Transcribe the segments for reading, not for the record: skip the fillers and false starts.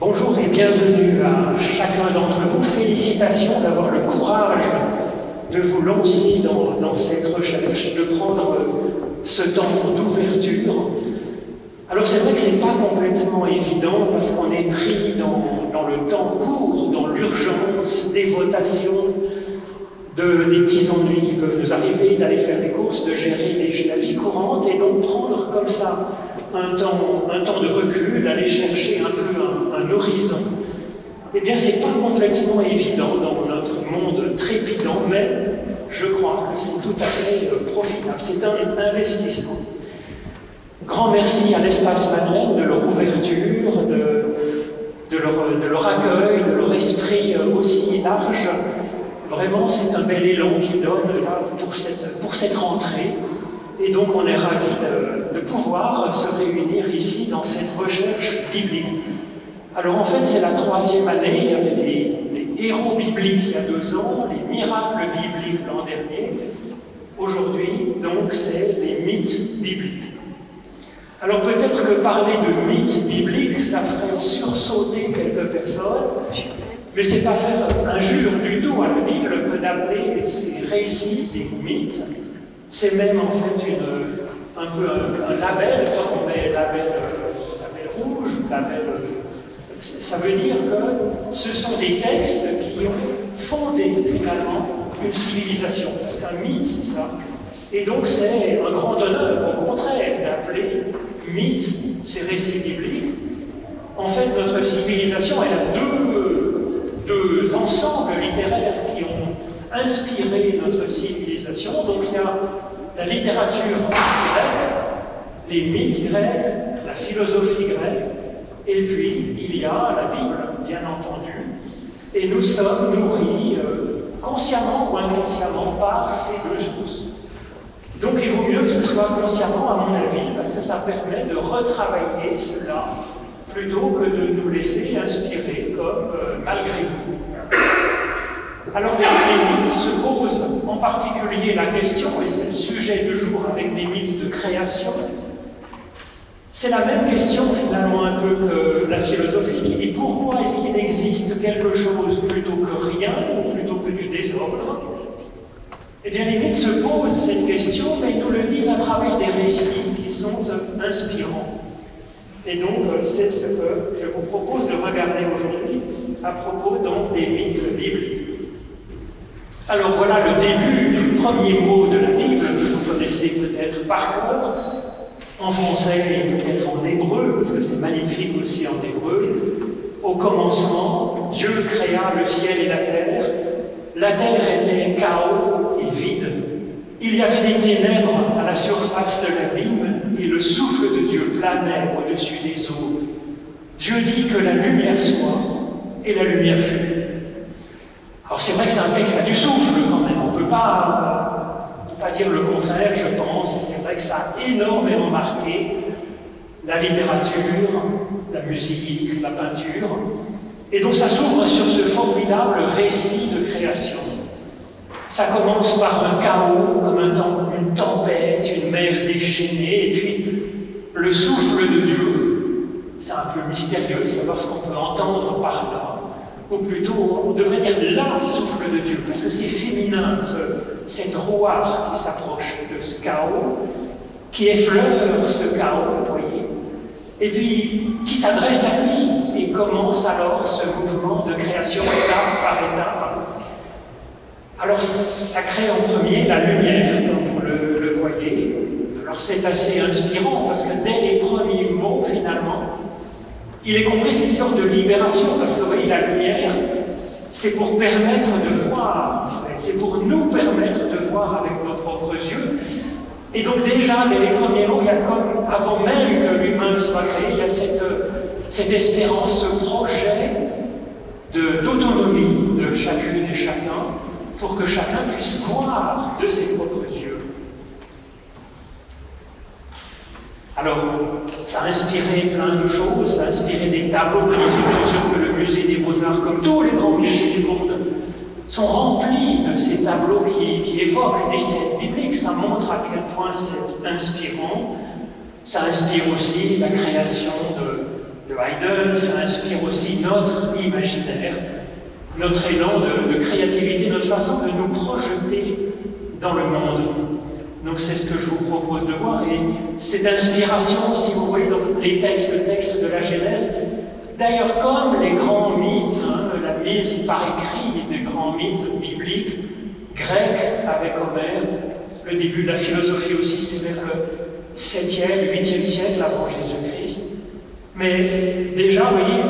Bonjour et bienvenue à chacun d'entre vous. Félicitations d'avoir le courage de vous lancer dans cette recherche, de prendre ce temps d'ouverture. Alors c'est vrai que ce n'est pas complètement évident parce qu'on est pris dans le temps court, dans l'urgence des votations, des petits ennuis qui peuvent nous arriver, d'aller faire les courses, de gérer la vie courante et donc prendre comme ça un temps de recul, aller chercher un peu un horizon. Eh bien, c'est pas complètement évident dans notre monde trépidant, mais je crois que c'est tout à fait profitable. C'est un investissement. Grand merci à l'Espace Madeleine de leur ouverture, de leur accueil, de leur esprit aussi large. Vraiment, c'est un bel élan qu'ils donnent là, pour cette rentrée. Et donc, on est ravis de pouvoir se réunir ici dans cette recherche biblique. Alors, en fait, c'est la 3e année. Il y avait les héros bibliques il y a 2 ans, les miracles bibliques l'an dernier. Aujourd'hui, donc, c'est les mythes bibliques. Alors, peut-être que parler de mythes bibliques, ça ferait sursauter quelques personnes. Mais c'est pas faire injure du tout à la Bible que d'appeler ces récits des mythes. C'est même en fait un peu un label, comme on met label rouge, label. Ça veut dire que ce sont des textes qui ont fondé finalement une civilisation. Parce qu'un mythe, c'est ça. Et donc c'est un grand honneur, au contraire, d'appeler mythe ces récits bibliques. En fait, notre civilisation, elle a deux ensembles littéraires qui ont inspiré notre civilisation. Donc il y a la littérature grecque, les mythes grecs, la philosophie grecque, et puis il y a la Bible, bien entendu. Et nous sommes nourris consciemment ou inconsciemment par ces 2 sources. Donc il vaut mieux que ce soit consciemment, à mon avis, parce que ça permet de retravailler cela plutôt que de nous laisser inspirer comme malgré nous. Alors les mythes se posent en particulier la question, et c'est le sujet du jour avec les mythes de création, c'est la même question finalement un peu que la philosophie qui dit pourquoi est-ce qu'il existe quelque chose plutôt que rien ou plutôt que du désordre? Eh bien les mythes se posent cette question, mais ils nous le disent à travers des récits qui sont inspirants. Et donc, c'est ce que je vous propose de regarder aujourd'hui à propos donc, des mythes bibliques. Alors voilà le début, les premiers mots de la Bible que vous connaissez peut-être par cœur, en français et peut-être en hébreu, parce que c'est magnifique aussi en hébreu. Au commencement, Dieu créa le ciel et la terre. La terre était chaos et vide. Il y avait des ténèbres à la surface de l'abîme et le souffle de Dieu planait au-dessus des eaux. Dieu dit que la lumière soit, et la lumière fut. Alors c'est vrai que c'est un texte qui a du souffle quand même, on ne peut pas dire le contraire, je pense, et c'est vrai que ça a énormément marqué la littérature, la musique, la peinture, et donc ça s'ouvre sur ce formidable récit de création. Ça commence par un chaos, comme une tempête, une mer déchaînée, et puis le souffle de Dieu. C'est un peu mystérieux de savoir ce qu'on peut entendre par là, ou plutôt, on devrait dire la souffle de Dieu, parce que c'est féminin, cette rouard qui s'approche de ce chaos, qui effleure ce chaos, vous voyez, et puis qui s'adresse à lui, et commence alors ce mouvement de création étape par étape. Alors, ça crée en premier la lumière, comme vous le voyez. Alors, c'est assez inspirant, parce que dès les premiers mots, finalement, il est compris cette sorte de libération, parce que, vous voyez, la lumière, c'est pour permettre de voir, en fait. C'est pour nous permettre de voir avec nos propres yeux. Et donc, déjà, dès les premiers mots, il y a comme, avant même que l'humain soit créé, il y a cette espérance, ce projet d'autonomie de chacune et chacun, pour que chacun puisse voir de ses propres yeux. Alors, ça a inspiré plein de choses, ça a inspiré des tableaux magnifiques. Je suis sûr que le musée des Beaux-Arts, comme tous les grands musées du monde, sont remplis de ces tableaux qui évoquent des scènes bibliques. Ça montre à quel point c'est inspirant. Ça inspire aussi la création de Haydn, ça inspire aussi notre imaginaire, notre élan de créativité, notre façon de nous projeter dans le monde. Donc c'est ce que je vous propose de voir, et cette inspiration, si vous voyez, donc les textes de la Genèse, d'ailleurs comme les grands mythes, la mise par écrit des grands mythes bibliques, grecs avec Homère, le début de la philosophie aussi, c'est vers le 7e, 8e siècle avant Jésus-Christ. Mais déjà, vous voyez,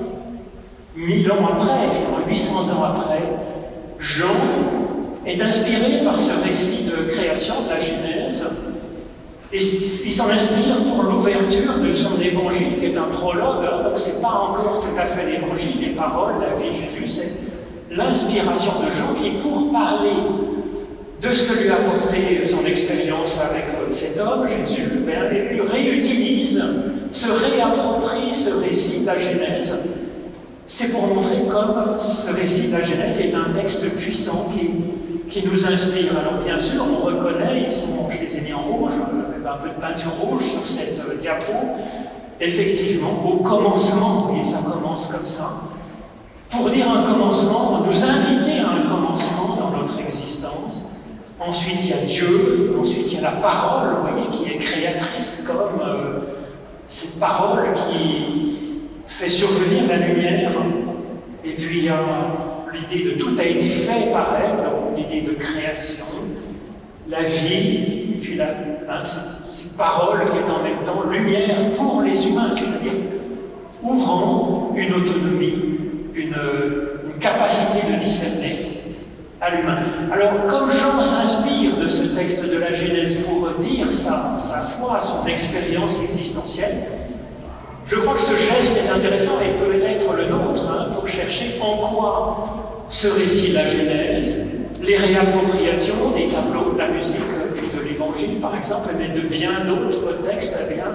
1000 ans après, 800 ans après, Jean est inspiré par ce récit de création de la Genèse, et il s'en inspire pour l'ouverture de son évangile, qui est un prologue, donc c'est pas encore tout à fait l'évangile, les paroles, la vie de Jésus, c'est l'inspiration de Jean qui, pour parler de ce que lui a apporté son expérience avec cet homme, Jésus, il réutilise, se réapproprie ce récit de la Genèse. C'est pour montrer comme ce récit de la Genèse est un texte puissant qui nous inspire. Alors bien sûr, on reconnaît, je les ai mis en rouge, un peu de peinture rouge sur cette diapo, effectivement, au commencement, et ça commence comme ça, pour dire un commencement, nous inviter à un commencement dans notre existence. Ensuite, il y a Dieu, ensuite, il y a la parole, vous voyez, qui est créatrice, comme cette parole qui fait survenir la lumière. Et puis, il y a l'idée de tout a été fait par elle, donc l'idée de création, la vie, et puis cette parole qui est en même temps lumière pour les humains, c'est-à-dire ouvrant une autonomie, une capacité de discerner à l'humain. Alors, comme Jean s'inspire de ce texte de la Genèse pour dire sa foi, son expérience existentielle, je crois que ce geste est intéressant et peut être le nôtre pour chercher en quoi ce récit de la Genèse, les réappropriations des tableaux, de la musique, puis de l'Évangile par exemple, mais de bien d'autres textes,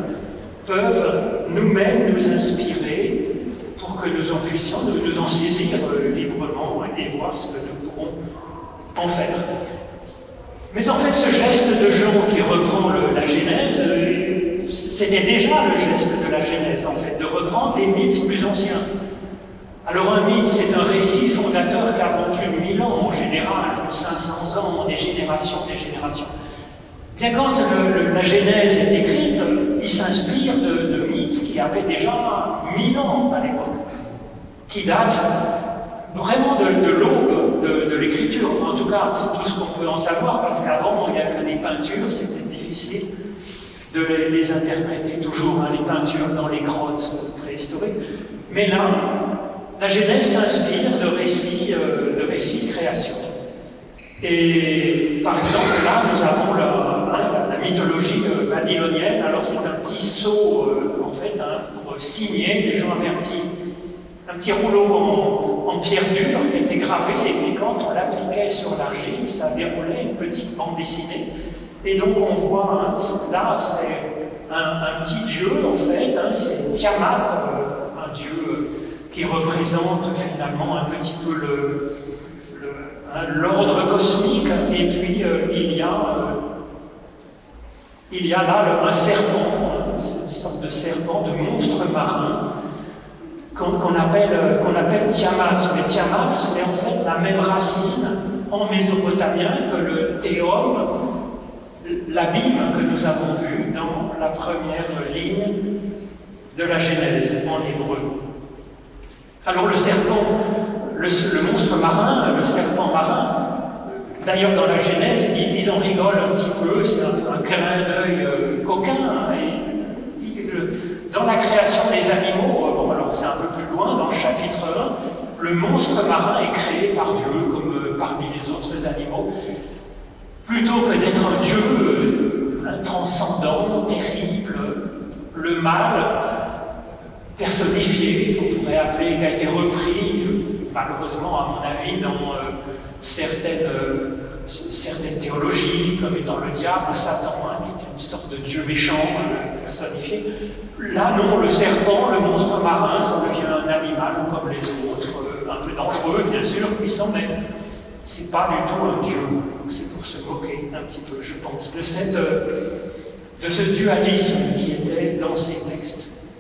peuvent nous-mêmes nous inspirer pour que nous en puissions nous en saisir librement et voir ce que nous pourrons en faire. Mais en fait, ce geste de Jean qui reprend la Genèse, c'était déjà le geste de la Genèse, en fait, de reprendre des mythes plus anciens. Alors un mythe, c'est un récit fondateur qui a plus de 1000 ans en général, plus de 500 ans, des générations. Bien quand la Genèse est écrite, il s'inspire de mythes qui avaient déjà 1000 ans à l'époque, qui datent vraiment de l'aube de l'écriture. Enfin, en tout cas, c'est tout ce qu'on peut en savoir, parce qu'avant, il n'y a que des peintures, c'était difficile de les interpréter toujours, les peintures dans les grottes préhistoriques. Mais là, la Genèse s'inspire de récits de création. Et par exemple, là, nous avons la mythologie babylonienne. Alors, c'est un petit sceau, en fait, pour signer. Les gens avaient un petit rouleau en pierre dure qui était gravé, et puis quand on l'appliquait sur l'argile, ça déroulait une petite bande dessinée. Et donc, on voit, là, c'est un petit dieu, en fait, c'est Tiamat, un dieu qui représente finalement un petit peu l'ordre cosmique, et puis il y a là un serpent, une sorte de serpent, de monstre marin, qu'on appelle Tiamat. Mais Tiamat, c'est en fait la même racine en mésopotamien que le théum, l'abîme que nous avons vu dans la première ligne de la Genèse en hébreu. Alors le serpent, le monstre marin, le serpent marin, d'ailleurs dans la Genèse, ils en rigolent un petit peu, c'est un clin d'œil coquin. Dans la création des animaux, bon alors c'est un peu plus loin, dans le chapitre 1, le monstre marin est créé par Dieu, comme parmi les autres animaux. Plutôt que d'être un dieu transcendant, terrible, le mal, personnifié, qu'on pourrait appeler, qui a été repris, malheureusement à mon avis, dans certaines théologies, comme étant le diable, Satan, qui était une sorte de dieu méchant, personnifié. Là, non, le serpent, le monstre marin, ça devient un animal comme les autres, un peu dangereux, bien sûr, puissant, mais c'est pas du tout un dieu. C'est pour se moquer un petit peu, je pense, de ce dualisme qui était dans ces textes.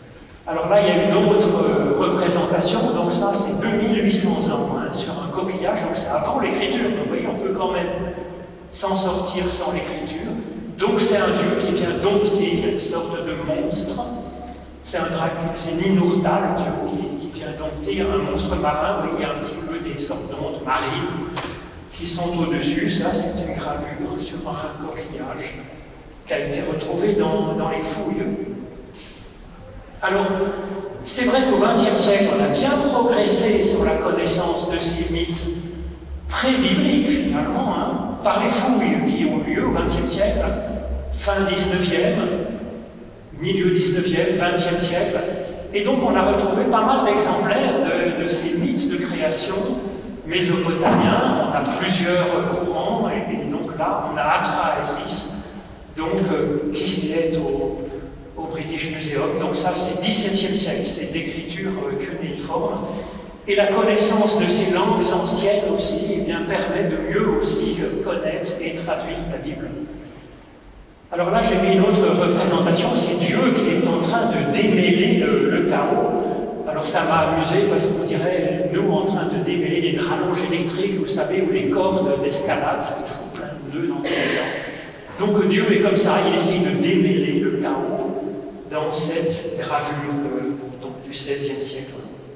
Alors là, il y a une autre représentation, donc ça c'est 2800 ans hein, sur un coquillage, donc c'est avant l'écriture. Vous voyez, on peut quand même s'en sortir sans l'écriture. Donc c'est un dieu qui vient dompter une sorte de monstre. C'est un dragon, c'est Ninurta, le dieu qui vient dompter un monstre marin. Vous voyez, il y a un petit peu des sortes d'ondes marines qui sont au-dessus. Ça, c'est une gravure sur un coquillage qui a été retrouvé dans les fouilles. Alors, c'est vrai qu'au XXe siècle, on a bien progressé sur la connaissance de ces mythes pré-bibliques, finalement, hein, par les fouilles qui ont eu lieu au XXe siècle, fin XIXe, milieu XIXe, XXe siècle. Et donc, on a retrouvé pas mal d'exemplaires de ces mythes de création mésopotamiens. On a plusieurs courants, et donc là, on a Atrahasis, donc, qui est au British Museum. Donc ça, c'est XVIIe siècle, c'est d'écriture cunéiforme. Et la connaissance de ces langues anciennes aussi, eh bien, permet de mieux aussi connaître et traduire la Bible. Alors là, j'ai mis une autre représentation, c'est Dieu qui est en train de démêler le chaos. Alors ça m'a amusé parce qu'on dirait, nous, en train de démêler les rallonges électriques, vous savez, ou les cordes d'escalade, ça fait toujours plein de nœuds dans tous les sens. Donc Dieu est comme ça, il essaye de démêler le chaos dans cette gravure du XVIe siècle.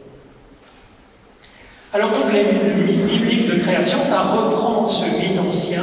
Alors donc le mythe biblique de création, ça reprend ce mythe ancien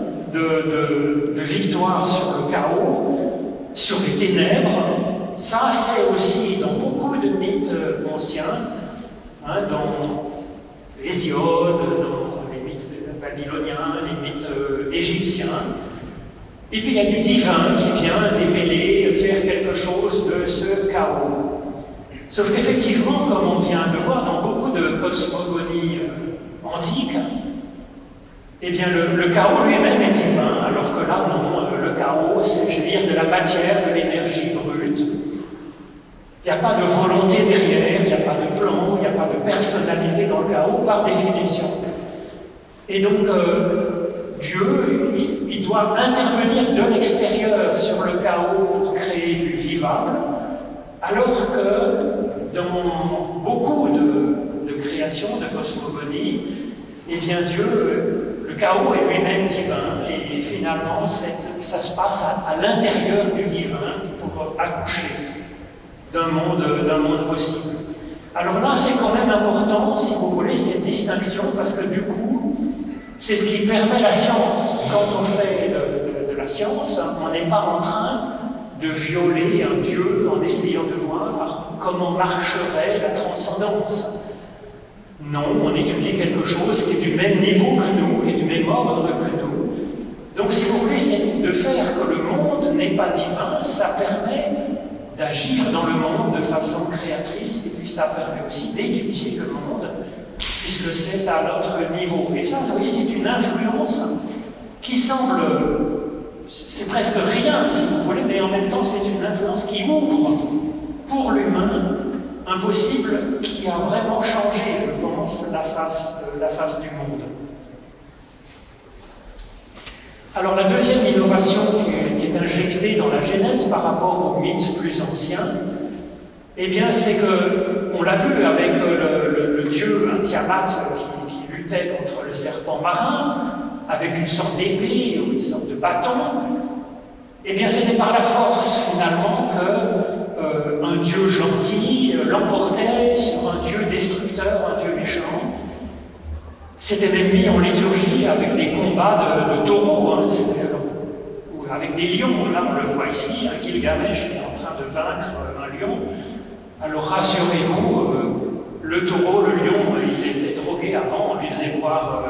de victoire sur le chaos, sur les ténèbres. Ça, c'est aussi dans beaucoup de mythes anciens, hein, dans l'Hésiode, dans les mythes babyloniens, les mythes égyptiens. Et puis il y a du divin qui vient démêler, faire quelque chose de ce chaos. Sauf qu'effectivement, comme on vient de voir dans beaucoup de cosmogonies antiques, eh bien le chaos lui-même est divin, alors que là, non, le chaos, c'est, je veux dire, de la matière, de l'énergie brute. Il n'y a pas de volonté derrière, il n'y a pas de plan, il n'y a pas de personnalité dans le chaos, par définition. Et donc, Dieu, il doit intervenir de l'extérieur sur le chaos pour créer du vivable, alors que dans beaucoup de créations, de cosmogonie, eh bien Dieu, le chaos est lui-même divin, et finalement ça se passe à l'intérieur du divin pour accoucher d'un monde possible. Alors là, c'est quand même important, si vous voulez, cette distinction, parce que du coup, c'est ce qui permet la science. Quand on fait de la science, on n'est pas en train de violer un Dieu en essayant de voir comment marcherait la transcendance. Non, on étudie quelque chose qui est du même niveau que nous, qui est du même ordre que nous. Donc, si vous voulez, c'est de faire que le monde n'est pas divin, ça permet d'agir dans le monde de façon créatrice, et puis ça permet aussi d'étudier le monde, puisque c'est à notre niveau. Et ça, vous voyez, c'est une influence qui semble, c'est presque rien, si vous voulez, mais en même temps, c'est une influence qui ouvre pour l'humain un possible qui a vraiment changé, je pense, la face du monde. Alors, la deuxième innovation qui est injectée dans la Genèse par rapport aux mythes plus anciens, eh bien, c'est que, on l'a vu avec le dieu Tiamat qui luttait contre le serpent marin, avec une sorte d'épée ou une sorte de bâton, eh bien, c'était par la force, finalement, qu'un dieu gentil l'emportait sur un dieu destructeur, un dieu méchant. C'était même mis en liturgie avec des combats de taureaux, hein, ou avec des lions. Là, on le voit ici, un Gilgamesh qui est en train de vaincre un lion. Alors, rassurez-vous, le taureau, le lion, il était drogué avant, on lui faisait boire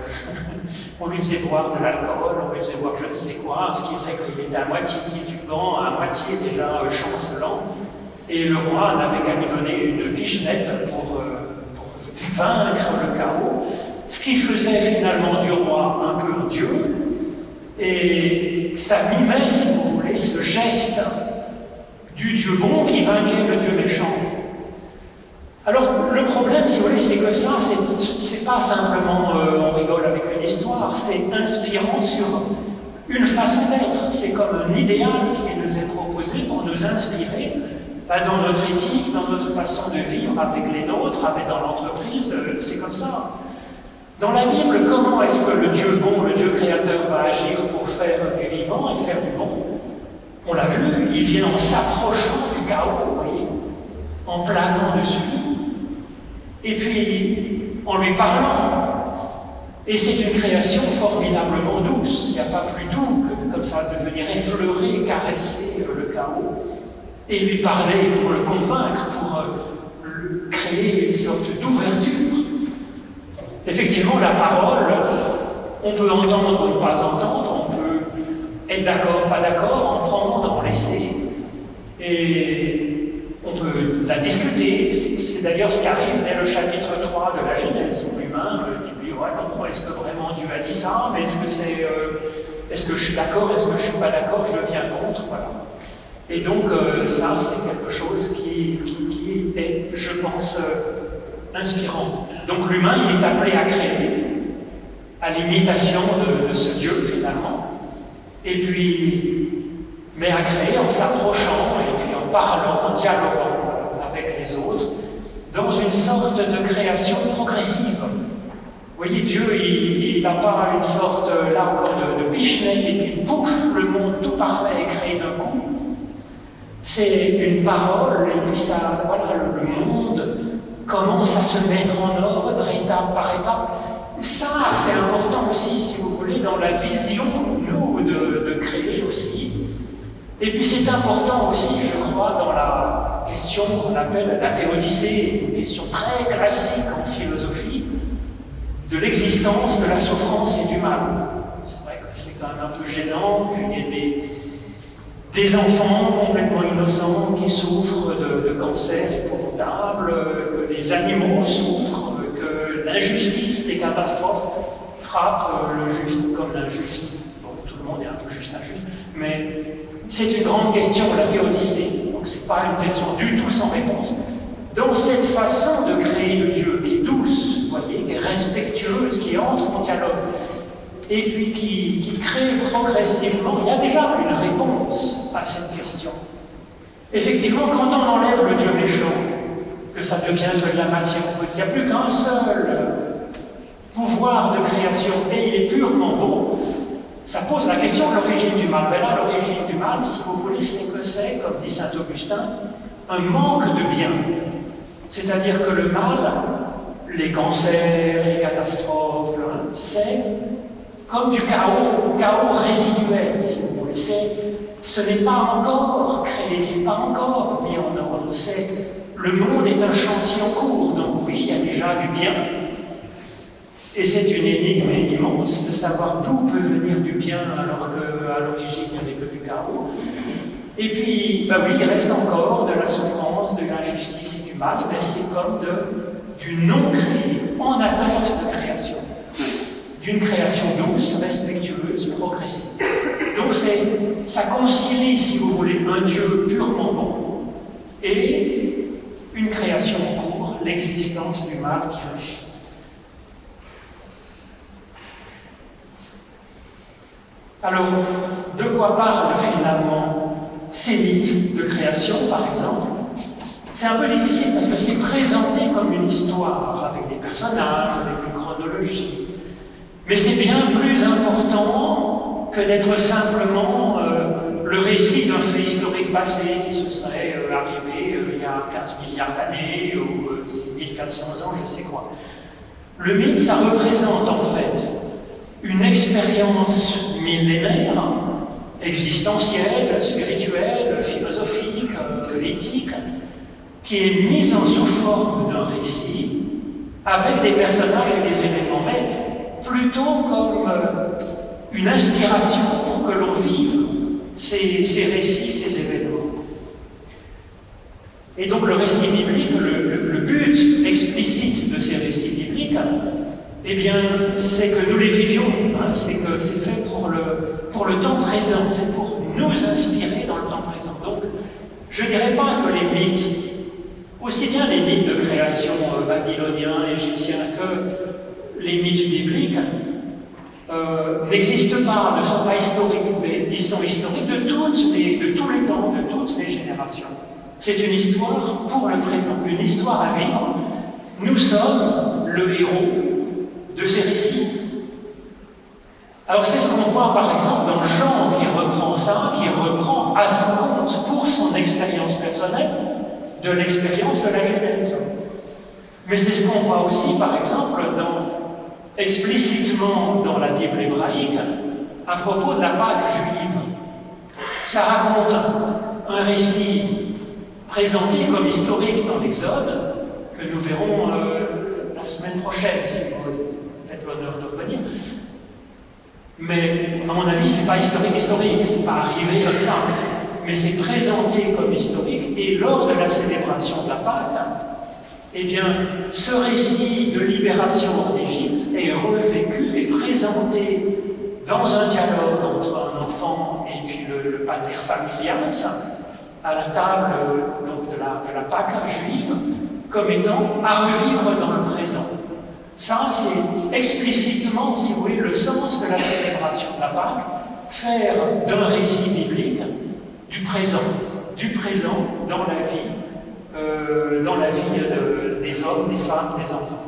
de l'alcool, on lui faisait boire je ne sais quoi, ce qui faisait qu'il était à moitié titubant, à moitié déjà chancelant. Et le roi n'avait qu'à lui donner une pichenette pour vaincre le chaos, ce qui faisait finalement du roi un peu un dieu, et ça mimait, si vous voulez, ce geste du dieu bon qui vainquait le dieu méchant. Alors, le problème, si vous voulez, c'est que ça, c'est pas simplement on rigole avec une histoire, c'est inspirant sur une façon d'être. C'est comme un idéal qui nous est proposé pour nous inspirer Dans notre éthique, dans notre façon de vivre avec les nôtres, dans l'entreprise, c'est comme ça. Dans la Bible, comment est-ce que le Dieu bon, le Dieu créateur va agir pour faire du vivant et faire du bon? On l'a vu, il vient en s'approchant du chaos, vous voyez, en planant dessus, et puis en lui parlant. Et c'est une création formidablement douce. Il n'y a pas plus doux que comme ça de venir effleurer, caresser le chaos et lui parler pour le convaincre, pour créer une sorte d'ouverture. Effectivement, la parole, on peut entendre ou ne pas entendre, on peut être d'accord, pas d'accord, en prendre, en laisser, et on peut la discuter. C'est d'ailleurs ce qui arrive dès le chapitre 3 de la Genèse, où l'humain dit « ouais, non, est-ce que vraiment Dieu a dit ça? Mais est-ce que je suis d'accord? Est-ce que je ne suis pas d'accord? Je viens contre. » Voilà. Et donc, ça, c'est quelque chose qui est, je pense, inspirant. Donc, l'humain, il est appelé à créer, à l'imitation de ce Dieu, finalement, et puis, mais à créer en s'approchant, et puis en parlant, en dialoguant avec les autres, dans une sorte de création progressive. Vous voyez, Dieu, il n'a pas une sorte, là encore, de pichenette, et puis pouf, le monde tout parfait est créé d'un coup. C'est une parole, et puis ça, voilà, le monde commence à se mettre en ordre, étape par étape. Ça, c'est important aussi, si vous voulez, dans la vision, nous, de créer aussi. Et puis c'est important aussi, je crois, dans la question qu'on appelle la théodicée, une question très classique en philosophie, de l'existence, de la souffrance et du mal. C'est vrai que c'est quand même un peu gênant qu'il y ait des enfants complètement innocents qui souffrent de cancers épouvantables, que les animaux souffrent, que l'injustice, les catastrophes frappent le juste comme l'injuste. Bon, tout le monde est un peu juste injuste, mais c'est une grande question, la théodicée. Donc c'est pas une question du tout sans réponse. Dans cette façon de créer de Dieu, qui est douce, vous voyez, qui est respectueuse, qui entre en dialogue, et puis qui crée progressivement, il y a déjà une réponse à cette question. Effectivement, quand on enlève le Dieu méchant, que ça devient que de la matière brute, il n'y a plus qu'un seul pouvoir de création, et il est purement bon, ça pose la question de l'origine du mal. Mais là, l'origine du mal, si vous voulez, c'est que c'est, comme dit saint Augustin, un manque de bien. C'est-à-dire que le mal, les cancers, les catastrophes, c'est comme du chaos résiduel, si vous voulez. Ce n'est pas encore créé, ce n'est pas encore mis en ordre. Le monde est un chantier en cours, donc oui, il y a déjà du bien. Et c'est une énigme immense de savoir d'où peut venir du bien alors qu'à l'origine il n'y avait que du chaos. Et puis, bah oui, il reste encore de la souffrance, de l'injustice et du mal, mais c'est comme du non créé, en attente de création. D'une création douce, respectueuse, progressive. Donc ça concilie, si vous voulez, un Dieu purement bon et une création en cours, l'existence du mal qui régit. Alors, de quoi parlent finalement ces mythes de création, par exemple? C'est un peu difficile parce que c'est présenté comme une histoire, avec des personnages, avec une chronologie. Mais c'est bien plus important que d'être simplement le récit d'un fait historique passé qui se serait arrivé il y a 15 milliards d'années ou 6400 ans, je sais quoi. Le mythe, ça représente en fait une expérience millénaire, existentielle, spirituelle, philosophique, éthique, qui est mise sous forme d'un récit avec des personnages et des événements, mais plutôt comme une inspiration pour que l'on vive ces récits, ces événements. Et donc le récit biblique, le but explicite de ces récits bibliques, eh bien, c'est que nous les vivions, hein, c'est que c'est fait pour le temps présent, c'est pour nous inspirer dans le temps présent. Donc, je ne dirais pas que les mythes, aussi bien les mythes de création babyloniens, égyptiens, que les mythes bibliques, n'existent pas, ne sont pas historiques, mais ils sont historiques de tous les temps, de toutes les générations. C'est une histoire pour le présent, une histoire à vivre. Nous sommes le héros de ces récits. Alors c'est ce qu'on voit par exemple dans Jean qui reprend ça, qui reprend à son compte pour son expérience personnelle de l'expérience de la Genèse. Mais c'est ce qu'on voit aussi par exemple explicitement dans la Bible hébraïque à propos de la Pâque juive. Ça raconte un récit présenté comme historique dans l'Exode, que nous verrons la semaine prochaine, si vous faites l'honneur de revenir. Mais, à mon avis, c'est pas historique, c'est pas arrivé comme ça. Mais c'est présenté comme historique, et lors de la célébration de la Pâque, eh bien, ce récit de libération d'Égypte est revécu et présenté dans un dialogue entre un enfant et puis le pater familias, à la table donc, de la Pâque juive, comme étant à revivre dans le présent. Ça, c'est explicitement, si vous voulez, le sens de la célébration de la Pâque, faire d'un récit biblique du présent dans la vie des hommes, des femmes, des enfants.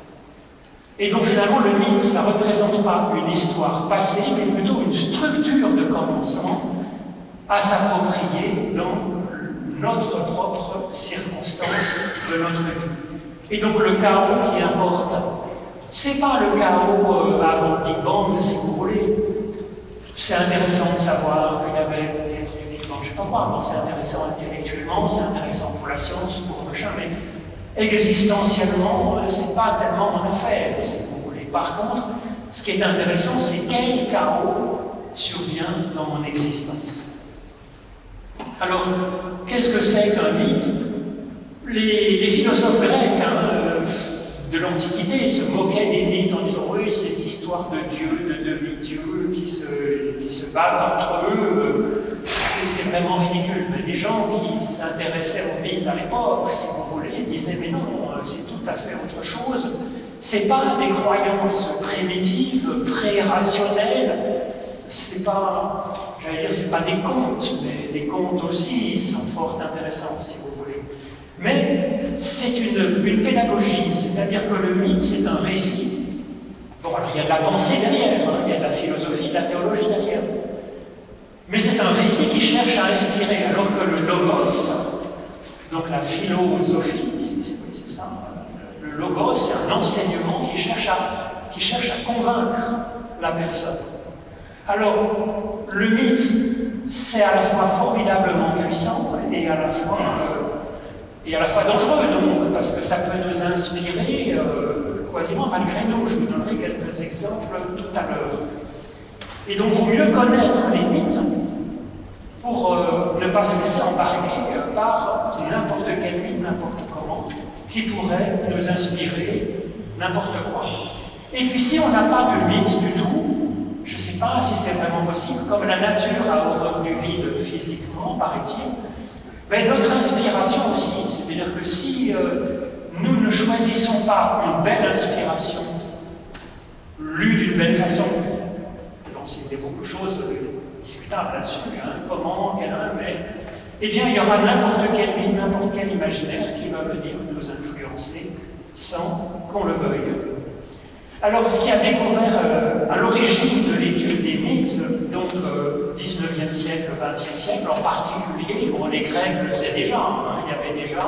Et donc finalement, le mythe, ça ne représente pas une histoire passée, mais plutôt une structure de commencement à s'approprier dans notre propre circonstance de notre vie. Et donc le chaos qui importe, c'est pas le chaos avant le Big Bang, si vous voulez. C'est intéressant de savoir qu'il y avait peut-être du Big Bang, je ne sais pas quoi, bon, c'est intéressant intellectuellement, c'est intéressant pour la science, pour machin, mais existentiellement, c'est pas tellement mon affaire, si vous voulez. Par contre, ce qui est intéressant, c'est quel chaos survient dans mon existence. Alors, qu'est-ce que c'est qu'un mythe? Les philosophes grecs de l'Antiquité se moquaient des mythes en disant oui, ces histoires de dieux, de demi-dieux qui se battent entre eux, c'est vraiment ridicule. Mais les gens qui s'intéressaient aux mythes à l'époque, si vous voulez, disaient mais non, c'est tout à fait autre chose. C'est pas des croyances primitives, pré-rationnelles, c'est pas, j'allais dire, c'est pas des contes, mais les contes aussi sont fort intéressants, si vous voulez. Mais c'est une pédagogie, c'est-à-dire que le mythe, c'est un récit. Bon, alors il y a de la pensée derrière, il y a de la philosophie, de la théologie derrière. Mais c'est un récit qui cherche à inspirer, alors que le logos, donc la philosophie, c'est ça, le logos, c'est un enseignement qui cherche à convaincre la personne. Alors, le mythe, c'est à la fois formidablement puissant et à la fois dangereux, donc, parce que ça peut nous inspirer quasiment malgré nous. Je vous donnerai quelques exemples tout à l'heure. Et donc, il vaut mieux connaître les mythes pour ne pas se laisser embarquer par n'importe quel mythe, n'importe comment, qui pourrait nous inspirer n'importe quoi. Et puis, si on n'a pas de mythe du tout, je ne sais pas si c'est vraiment possible, comme la nature a horreur du vide physiquement, paraît-il, mais notre inspiration aussi, c'est-à-dire que si nous ne choisissons pas une belle inspiration, lue d'une belle façon, donc il y a beaucoup de choses discutables là-dessus, comment, mais eh bien il y aura n'importe quel mythe, n'importe quel imaginaire qui va venir nous influencer sans qu'on le veuille. Alors, ce qui a découvert à l'origine de l'étude des mythes, donc 19e siècle, 20e siècle en particulier, bon, les Grecs le faisaient déjà, il y avait déjà,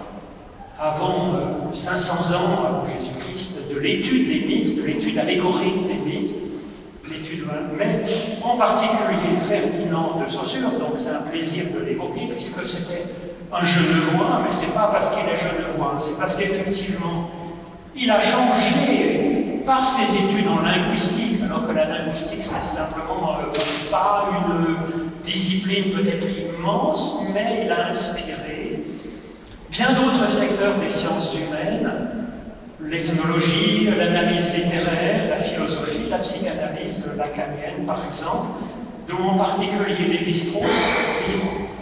avant 500 ans avant Jésus-Christ, de l'étude des mythes, de l'étude allégorique des mythes, mais en particulier Ferdinand de Saussure, donc c'est un plaisir de l'évoquer, puisque c'était un genevois, mais c'est pas parce qu'il est genevois, c'est parce qu'effectivement, il a changé par ses études en linguistique, alors que la linguistique, c'est simplement pas une discipline peut-être immense, mais il a inspiré bien d'autres secteurs des sciences humaines, l'ethnologie, l'analyse littéraire, la philosophie, la psychanalyse lacanienne, par exemple, dont en particulier Lévi-Strauss, qui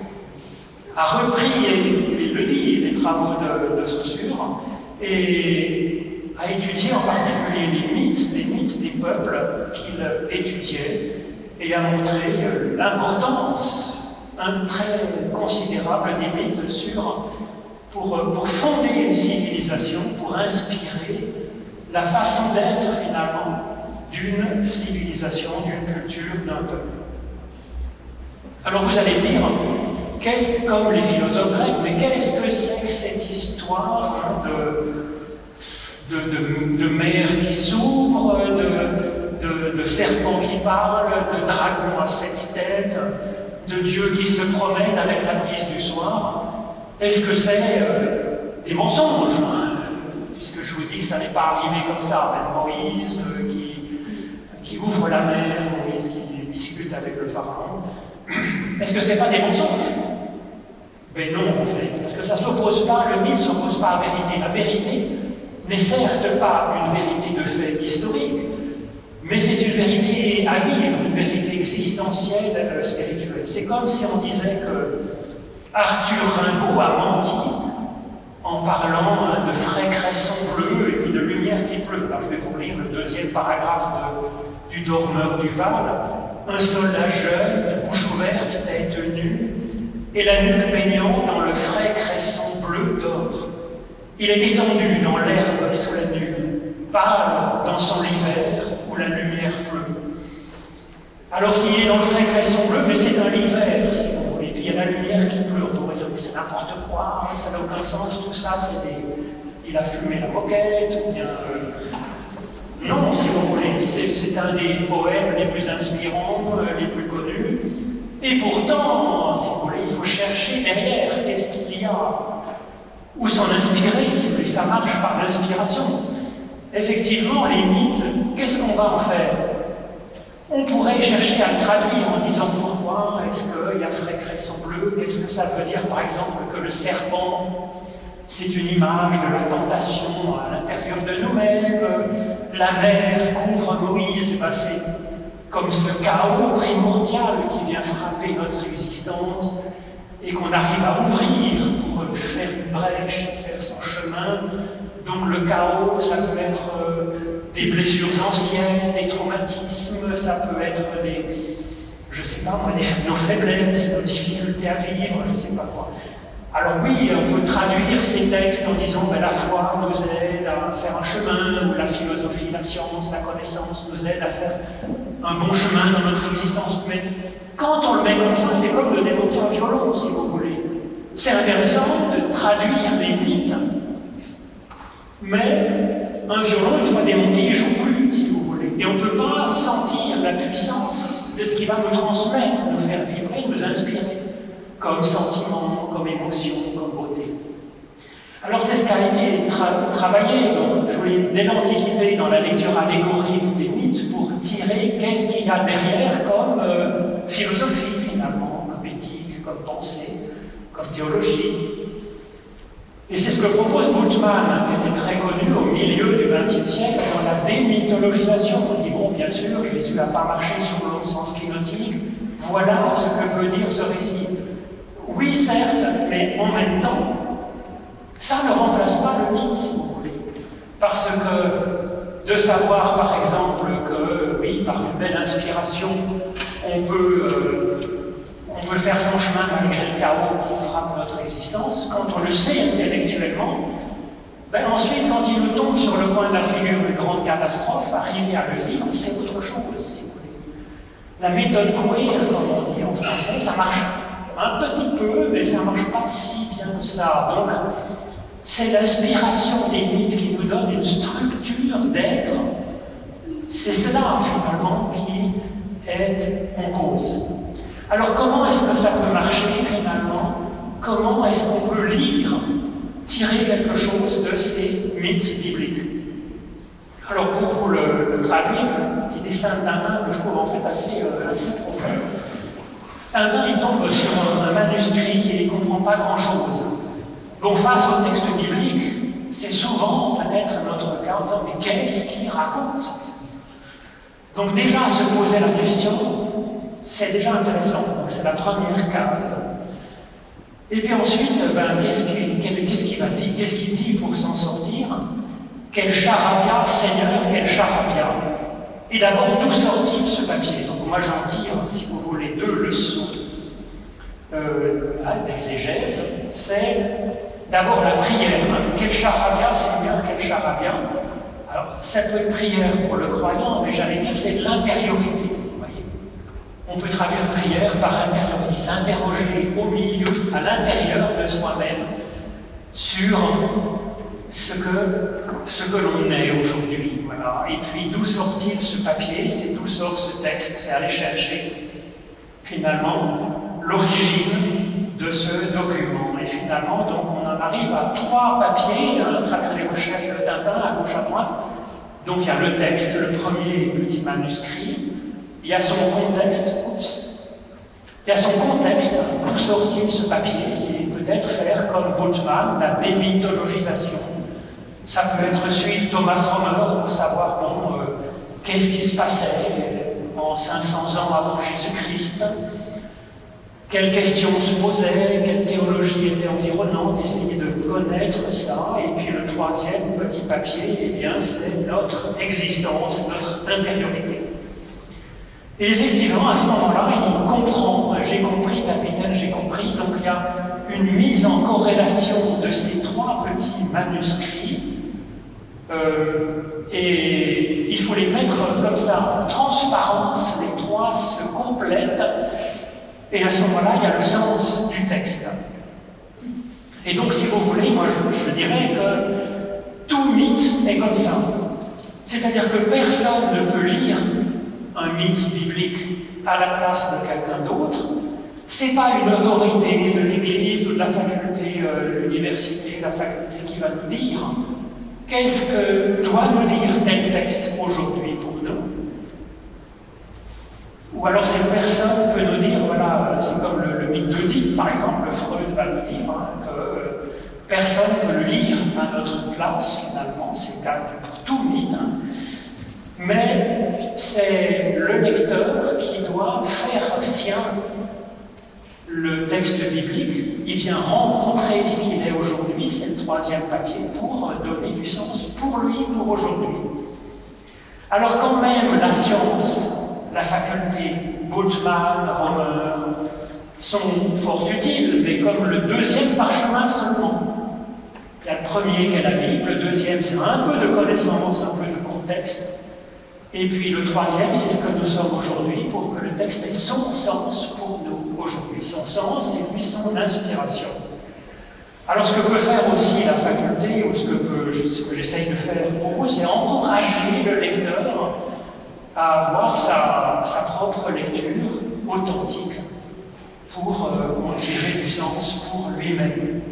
a repris, et il le dit, les travaux de Saussure, et a étudié en particulier les mythes des peuples qu'il étudiait, et a montré l'importance un trait considérable des mythes pour fonder une civilisation, pour inspirer la façon d'être finalement d'une civilisation, d'une culture, d'un peuple. Alors vous allez me dire, comme les philosophes grecs, mais qu'est-ce que c'est que cette histoire de mer qui s'ouvre, de serpents qui parlent, de dragons à 7 têtes, de Dieu qui se promène avec la brise du soir? Est-ce que c'est des mensonges, hein, puisque je vous dis que ça n'est pas arrivé comme ça, même Moïse qui ouvre la mer, Moïse qui discute avec le pharaon. Est-ce que ce n'est pas des mensonges? Ben non, en fait, parce que ça s'oppose pas, le mythe ne s'oppose pas à la vérité. La vérité n'est certes pas une vérité de fait historique, mais c'est une vérité à vivre, une vérité existentielle, spirituelle. C'est comme si on disait que Arthur Rimbaud a menti en parlant de frais cressons bleus et puis de lumière qui pleut. Alors, je vais vous lire le 2e paragraphe du Dormeur du Val. Un soldat jeune, bouche ouverte, tête nue, et la nuque baignant dans le frais cresson bleu d'or. Il est étendu dans l'herbe sous la lune, pâle dans son hiver où la lumière pleut. Alors s'il est dans le frais cresson bleu, mais c'est dans l'hiver, si vous voulez, puis il y a la lumière qui pleut, on pourrait dire mais c'est n'importe quoi, ça n'a aucun sens, tout ça, il a fumé la moquette, ou bien... Non, si vous voulez, c'est un des poèmes les plus inspirants, les plus connus. Et pourtant, si vous voulez, il faut chercher derrière, qu'est-ce qu'il y a? Où s'en inspirer, si vous voulez, ça marche par l'inspiration. Effectivement, les mythes, qu'est-ce qu'on va en faire? On pourrait chercher à le traduire en disant pourquoi, est-ce qu'il y a frais cresson bleu? Qu'est-ce que ça veut dire, par exemple, que le serpent, c'est une image de la tentation à l'intérieur de nous-mêmes. La mer couvre Moïse, c'est comme ce chaos primordial qui vient frapper notre existence et qu'on arrive à ouvrir pour faire une brèche, faire son chemin. Donc le chaos, ça peut être des blessures anciennes, des traumatismes, ça peut être je sais pas moi, nos faiblesses, nos difficultés à vivre, je sais pas quoi. Alors oui, on peut traduire ces textes en disant que la foi nous aide à faire un chemin, ou la philosophie, la science, la connaissance nous aide à faire un bon chemin dans notre existence. Mais quand on le met comme ça, c'est comme de démonter un violon, si vous voulez. C'est intéressant de traduire les mythes, mais un violon, une fois démonté, il ne joue plus, si vous voulez. Et on ne peut pas sentir la puissance de ce qui va nous transmettre, nous faire vibrer, nous inspirer, comme sentiment, comme émotion, comme beauté. Alors c'est ce qui a été travaillé, donc, je voulais, dès l'Antiquité, dans la lecture allégorique des mythes, pour tirer qu'est-ce qu'il y a derrière comme philosophie, finalement, comme éthique, comme pensée, comme théologie. Et c'est ce que propose Bultmann, qui était très connu au milieu du XXe siècle, dans la démythologisation. On dit, bon, bien sûr, Jésus n'a pas marché sur l'eau au sens kenotique, voilà ce que veut dire ce récit. Oui, certes, mais en même temps, ça ne remplace pas le mythe, si vous voulez. Parce que de savoir, par exemple, que, oui, par une belle inspiration, on peut faire son chemin malgré le chaos qui frappe notre existence, quand on le sait intellectuellement, ben ensuite, quand il nous tombe sur le coin de la figure une grande catastrophe, arriver à le vivre, c'est autre chose, si vous voulez. La méthode queer, comme on dit en français, ça marche un petit peu, mais ça ne marche pas si bien que ça. Donc, c'est l'inspiration des mythes qui nous donne une structure d'être. C'est cela, finalement, qui est en cause. Alors, comment est-ce que ça peut marcher, finalement? Comment est-ce qu'on peut lire, tirer quelque chose de ces mythes bibliques? Alors, pour vous le traduire, un petit dessin de Tintin que je trouve en fait assez profond. Tintin, il tombe sur un manuscrit et il ne comprend pas grand-chose. Donc, face au texte biblique, c'est souvent peut-être notre cas en disant mais qu'est-ce qu'il raconte? Donc, déjà, se poser la question, c'est déjà intéressant. Donc, c'est la première case. Et puis ensuite, qu'est-ce qu'il dit pour s'en sortir? Quel charabia, Seigneur, quel charabia! Et d'abord, d'où sort-il ce papier? Donc moi j'en tire, si vous voulez, deux leçons. d'exégèse, c'est d'abord la prière. Quel charabia, Seigneur, quel charabia. Alors, ça peut être prière pour le croyant, mais j'allais dire c'est de l'intériorité. On peut traduire prière par intériorité, s'interroger au milieu, à l'intérieur de soi-même, sur ce que l'on est aujourd'hui. Voilà. Et puis, d'où sort-il ce papier? C'est d'où sort ce texte? C'est aller chercher, finalement, l'origine de ce document. Et finalement, donc, on en arrive à 3 papiers, à travers les recherches de Tintin, à gauche, à droite. Donc, il y a le texte, le premier petit manuscrit. Il y a son contexte, il y a son contexte, d'où sort-il ce papier? C'est peut-être faire comme Bultmann, la démythologisation. Ça peut être suivre Thomas Romer pour savoir, bon, qu'est-ce qui se passait en 500 ans avant Jésus-Christ, quelles questions se posaient, quelle théologie était environnante, essayer de connaître ça. Et puis le 3e petit papier, eh bien, c'est notre existence, notre intériorité. Et effectivement, à ce moment-là, il comprend, j'ai compris, capitaine, j'ai compris, donc il y a une mise en corrélation de ces 3 petits manuscrits, et il faut les mettre comme ça en transparence, les 3 se complètent, et à ce moment-là, il y a le sens du texte. Et donc, si vous voulez, moi je dirais que tout mythe est comme ça. C'est-à-dire que personne ne peut lire un mythe biblique à la place de quelqu'un d'autre. C'est pas une autorité de l'Église ou de la faculté, l'université, la faculté qui va nous dire qu'est-ce que doit nous dire tel texte aujourd'hui pour nous. Ou alors cette personne peut nous dire, voilà, c'est comme le mythe d'Oedipe, par exemple, Freud va nous dire que personne ne peut le lire à notre place, finalement, c'est le cas pour tout mythe. Mais c'est le lecteur qui doit faire sien le texte biblique. Il vient rencontrer ce qu'il est aujourd'hui, c'est le 3e papier, pour donner du sens pour lui, pour aujourd'hui. Alors quand même, la science, la faculté, Bultmann, Romer, sont fort utiles, mais comme le 2e parchemin seulement. Il y a le premier qui est la Bible, le 2e c'est un peu de connaissance, un peu de contexte. Et puis le 3e, c'est ce que nous sommes aujourd'hui pour que le texte ait son sens pour nous aujourd'hui. Son sens et puis son inspiration. Alors ce que peut faire aussi la faculté, ou ce que j'essaye de faire pour vous, c'est encourager le lecteur à avoir sa propre lecture authentique pour en tirer du sens pour lui-même.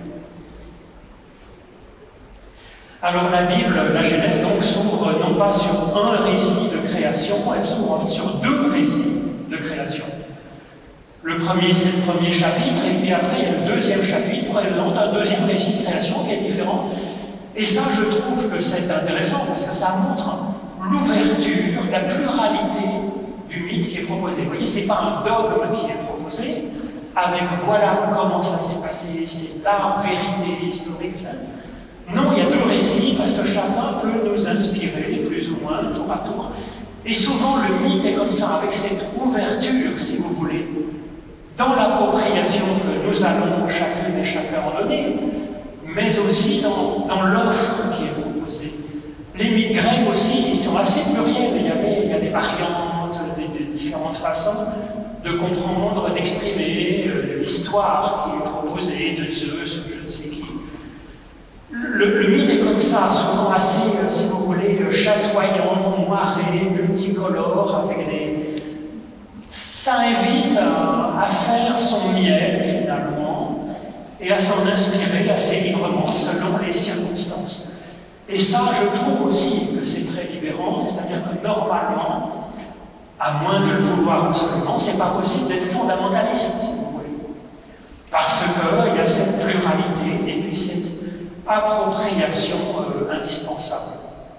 Alors la Bible, la Genèse, donc, s'ouvre non pas sur un récit de création, elle s'ouvre sur 2 récits de création. Le premier, c'est le premier chapitre, et puis après, il y a le 2e chapitre, et un 2e récit de création qui est différent. Et ça, je trouve que c'est intéressant, parce que ça montre l'ouverture, la pluralité du mythe qui est proposé. Vous voyez, c'est pas un dogme qui est proposé, avec voilà comment ça s'est passé, c'est la vérité historique. Non, il y a 2 récits, parce que chacun peut nous inspirer, plus ou moins, tour à tour. Et souvent, le mythe est comme ça, avec cette ouverture, si vous voulez, dans l'appropriation que nous allons chacune et chacun en donner, mais aussi dans l'offre qui est proposée. Les mythes grecs aussi, ils sont assez pluriels, il y a des variantes, des différentes façons de comprendre, d'exprimer l'histoire qui est proposée de Zeus, je ne sais qui. Le mythe est comme ça, souvent assez, si vous voulez, chatoyant, moiré, multicolore, avec des... Ça invite à faire son miel, finalement, et à s'en inspirer assez librement selon les circonstances. Et ça, je trouve aussi que c'est très libérant, c'est-à-dire que normalement, à moins de le vouloir absolument, c'est pas possible d'être fondamentaliste, si vous voulez. Parce qu'il y a cette pluralité, et puis cette appropriation indispensable.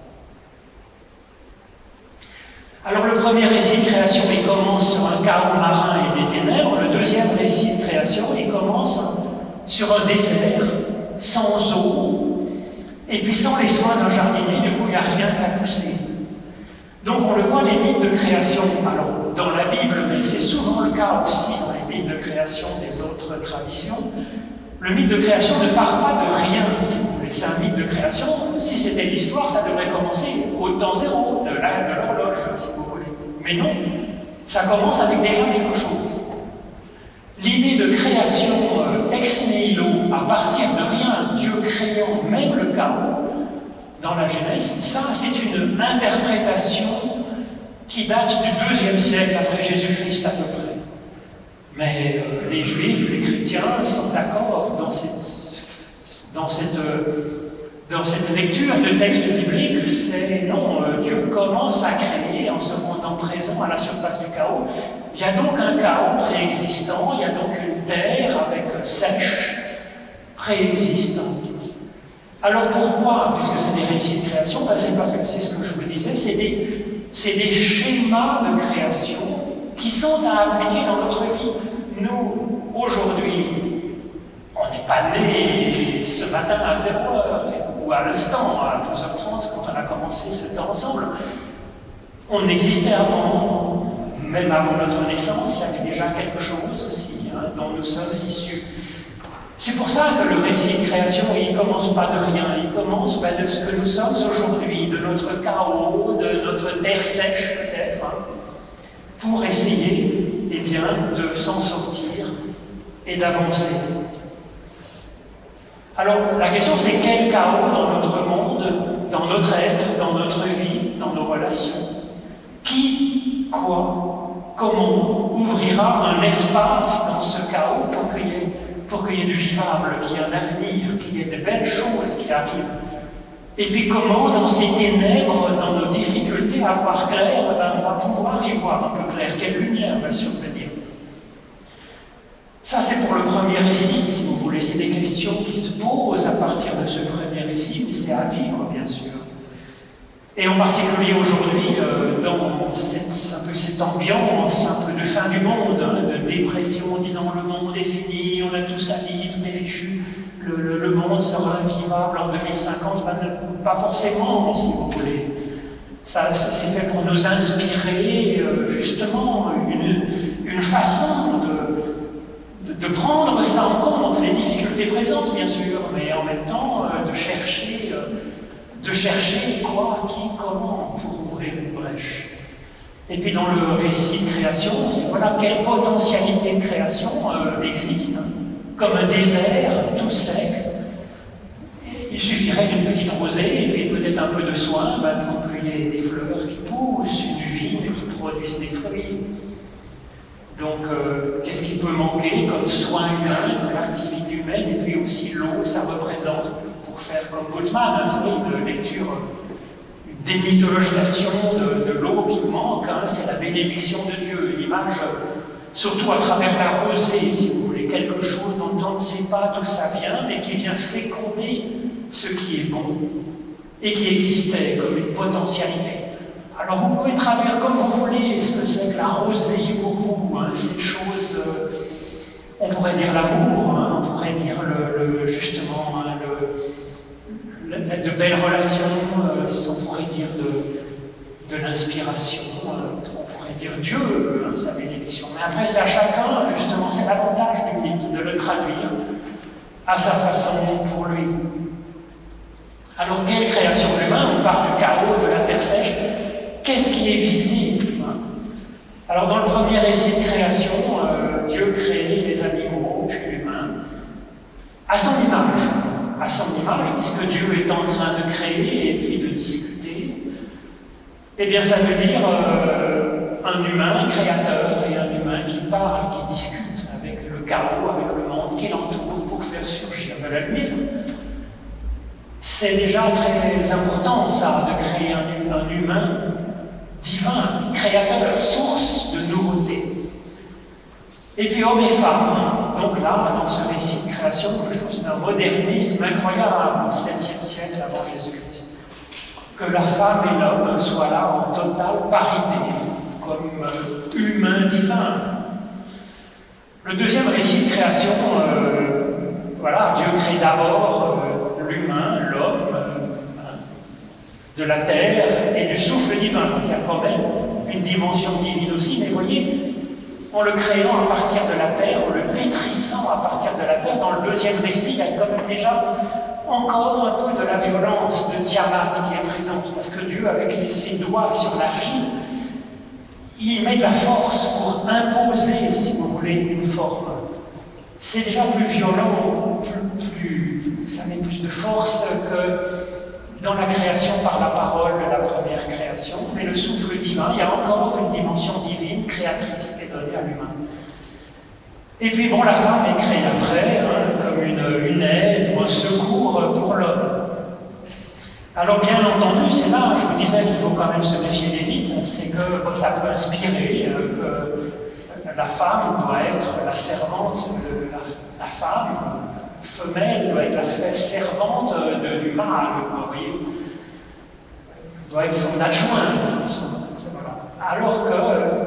Alors le premier récit de création, il commence sur un chaos marin et des ténèbres. Le 2e récit de création, il commence sur un désert, sans eau, et puis sans les soins d'un jardinier, du coup il n'y a rien qu'à pousser. Donc on le voit, les mythes de création, alors dans la Bible, mais c'est souvent le cas aussi dans les au mythe de création des autres traditions, le mythe de création ne part pas de rien, si vous voulez. C'est un mythe de création. Si c'était l'histoire, ça devrait commencer au temps zéro de l'horloge, si vous voulez. Mais non, ça commence avec déjà quelque chose. L'idée de création ex nihilo, à partir de rien, Dieu créant même le chaos, dans la Genèse, ça c'est une interprétation qui date du IIe siècle après Jésus-Christ à peu près. Mais les Juifs, les chrétiens sont d'accord dans cette lecture de texte biblique. C'est non, Dieu commence à créer en se rendant présent à la surface du chaos. Il y a donc un chaos préexistant, il y a donc une terre avec sèche préexistante. Alors pourquoi, puisque c'est des récits de création, ben c'est parce que c'est ce que je vous disais, c'est des schémas de création qui sont à appliquer dans notre vie. Nous, aujourd'hui, on n'est pas nés ce matin à 0h ou à l'instant, à 12h30, quand on a commencé ce temps ensemble. On existait avant, même avant notre naissance, il y avait déjà quelque chose aussi dont nous sommes issus. C'est pour ça que le récit de création, il ne commence pas de rien, il commence de ce que nous sommes aujourd'hui, de notre chaos, de notre terre sèche peut-être, pour essayer de s'en sortir et d'avancer. Alors la question c'est quel chaos dans notre monde, dans notre être, dans notre vie, dans nos relations? Qui, quoi, comment ouvrira un espace dans ce chaos pour qu'il y ait du vivable, qu'il y ait un avenir, qu'il y ait de belles choses qui arrivent? Et puis comment, dans ces ténèbres, dans nos difficultés à voir clair, on va pouvoir y voir un peu clair, quelle lumière va survenir. Ça, c'est pour le premier récit, si vous voulez. C'est des questions qui se posent à partir de ce premier récit, mais c'est à vivre, bien sûr. Et en particulier aujourd'hui, dans cette ambiance un peu de fin du monde, de dépression, en disant le monde est fini, on a tout sali, tout est fichu, le monde sera invivable en 2050, pas forcément, si vous voulez. Ça, c'est fait pour nous inspirer justement une façon de prendre ça en compte, les difficultés présentes bien sûr, mais en même temps de chercher quoi, qui, comment pour ouvrir une brèche. Et puis dans le récit de création, c'est voilà quelle potentialité de création existe, comme un désert tout sec. Il suffirait d'une petite rosée et puis peut-être un peu de soin pour qu'il y ait des fleurs qui poussent, une vigne qui produise des fruits. Donc, qu'est-ce qui peut manquer comme soin humain, comme activité humaine, et puis aussi l'eau, ça représente, pour faire comme Bultmann, une lecture, une démythologisation de l'eau qui manque, c'est la bénédiction de Dieu, une image, surtout à travers la rosée, si vous voulez, quelque chose dont on ne sait pas d'où ça vient, mais qui vient féconder ce qui est bon, et qui existait comme une potentialité. Alors vous pouvez traduire comme vous voulez ce que c'est que la rosée pour vous, cette chose, on pourrait dire l'amour, on pourrait dire justement de belles relations, on pourrait dire de l'inspiration, on pourrait dire Dieu, sa bénédiction. Mais après c'est à chacun, justement, c'est l'avantage du mythe, de le traduire à sa façon pour lui. Alors quelle création humaine? On parle du chaos, de la terre sèche. Qu'est-ce qui est visible? Alors dans le premier récit de création, Dieu crée les animaux, puis l'humain, à son image, puisque Dieu est en train de créer et puis de discuter. Eh bien ça veut dire un humain créateur et un humain qui parle, qui discute avec le chaos, avec le monde qui l'entoure pour faire surgir de la lumière. C'est déjà très important ça, de créer un humain divin, créateur, source de nouveauté. Et puis hommes et femmes, donc là, dans ce récit de création, je trouve que c'est un modernisme incroyable au 7e siècle avant Jésus-Christ. Que la femme et l'homme soient là en totale parité, comme humains divins. Le deuxième récit de création, voilà, Dieu crée d'abord l'humain, l'homme, de la terre et du souffle divin. Donc il y a quand même une dimension divine aussi, mais voyez, en le créant à partir de la terre, en le pétrissant à partir de la terre. Dans le deuxième récit, il y a quand même déjà encore un peu de la violence de Tiamat qui est présente, parce que Dieu, avec ses doigts sur l'argile, il met de la force pour imposer, si vous voulez, une forme. C'est déjà plus violent, ça met plus de force que dans la création par la parole de la première création, mais le souffle divin, il y a encore une dimension divine, créatrice, qui est donnée à l'humain. Et puis bon, la femme est créée après, comme une aide ou un secours pour l'homme. Alors bien entendu, c'est là, je vous disais qu'il faut quand même se méfier des mythes, c'est que ça peut inspirer que la femme doit être la servante, la femme femelle doit être la servante du mâle, vous voyez, doit être son adjointe. Alors que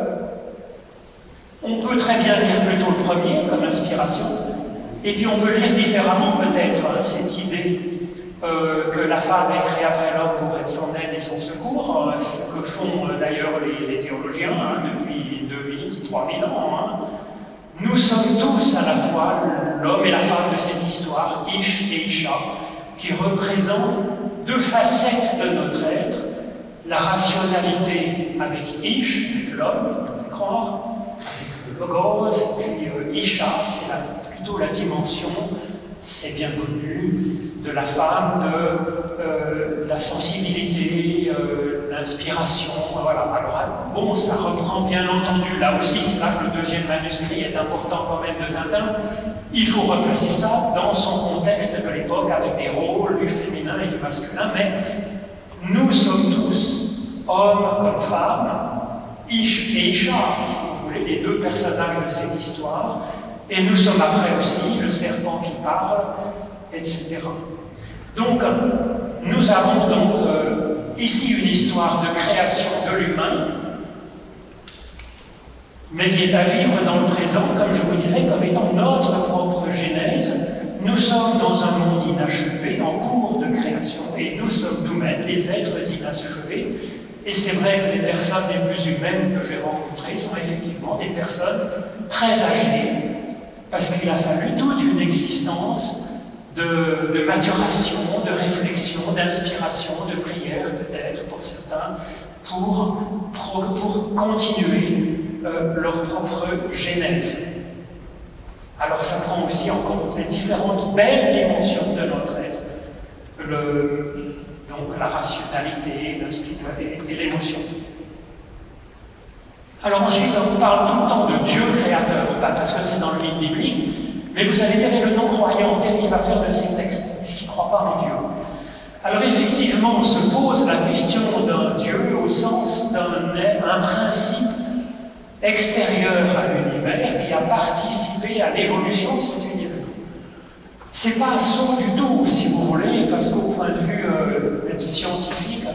on peut très bien lire plutôt le premier comme inspiration, et puis on peut lire différemment peut-être cette idée que la femme est créée après l'homme pour être son aide et son secours, ce que font d'ailleurs les théologiens depuis 2000, 3000 ans. Nous sommes tous à la fois l'homme et la femme de cette histoire, Ish et Isha, qui représentent deux facettes de notre être, la rationalité avec Ish, l'homme, vous pouvez croire, avec le logos, puis Isha, c'est plutôt la dimension, c'est bien connu, de la femme, de la sensibilité, l'inspiration, voilà. Alors bon, ça reprend bien entendu, là aussi, c'est là que le deuxième manuscrit est important quand même de Tintin. Il faut replacer ça dans son contexte de l'époque, avec des rôles du féminin et du masculin, mais nous sommes tous, hommes comme femmes, Ish et Isha, si vous voulez, les deux personnages de cette histoire, et nous sommes après aussi le serpent qui parle, etc. Donc, nous avons donc ici une histoire de création de l'humain, mais qui est à vivre dans le présent, comme je vous disais, comme étant notre propre genèse. Nous sommes dans un monde inachevé, en cours de création, et nous sommes nous-mêmes des êtres inachevés. Et c'est vrai que les personnes les plus humaines que j'ai rencontrées sont effectivement des personnes très âgées, parce qu'il a fallu toute une existence de maturation, de réflexion, d'inspiration, de prière peut-être pour certains, pour continuer leur propre genèse. Alors ça prend aussi en compte les différentes belles dimensions de notre être, donc la rationalité, l'inspiritualité et l'émotion. Alors ensuite, on parle tout le temps de Dieu créateur, pas parce que c'est dans le mythe biblique, mais vous allez dire, et le non-croyant, qu'est-ce qu'il va faire de ces textes, puisqu'il ne croit pas en Dieu? Alors effectivement, on se pose la question d'un Dieu au sens d'un principe extérieur à l'univers qui a participé à l'évolution de cet univers. C'est pas saut du tout, si vous voulez, parce qu'au point de vue même scientifique,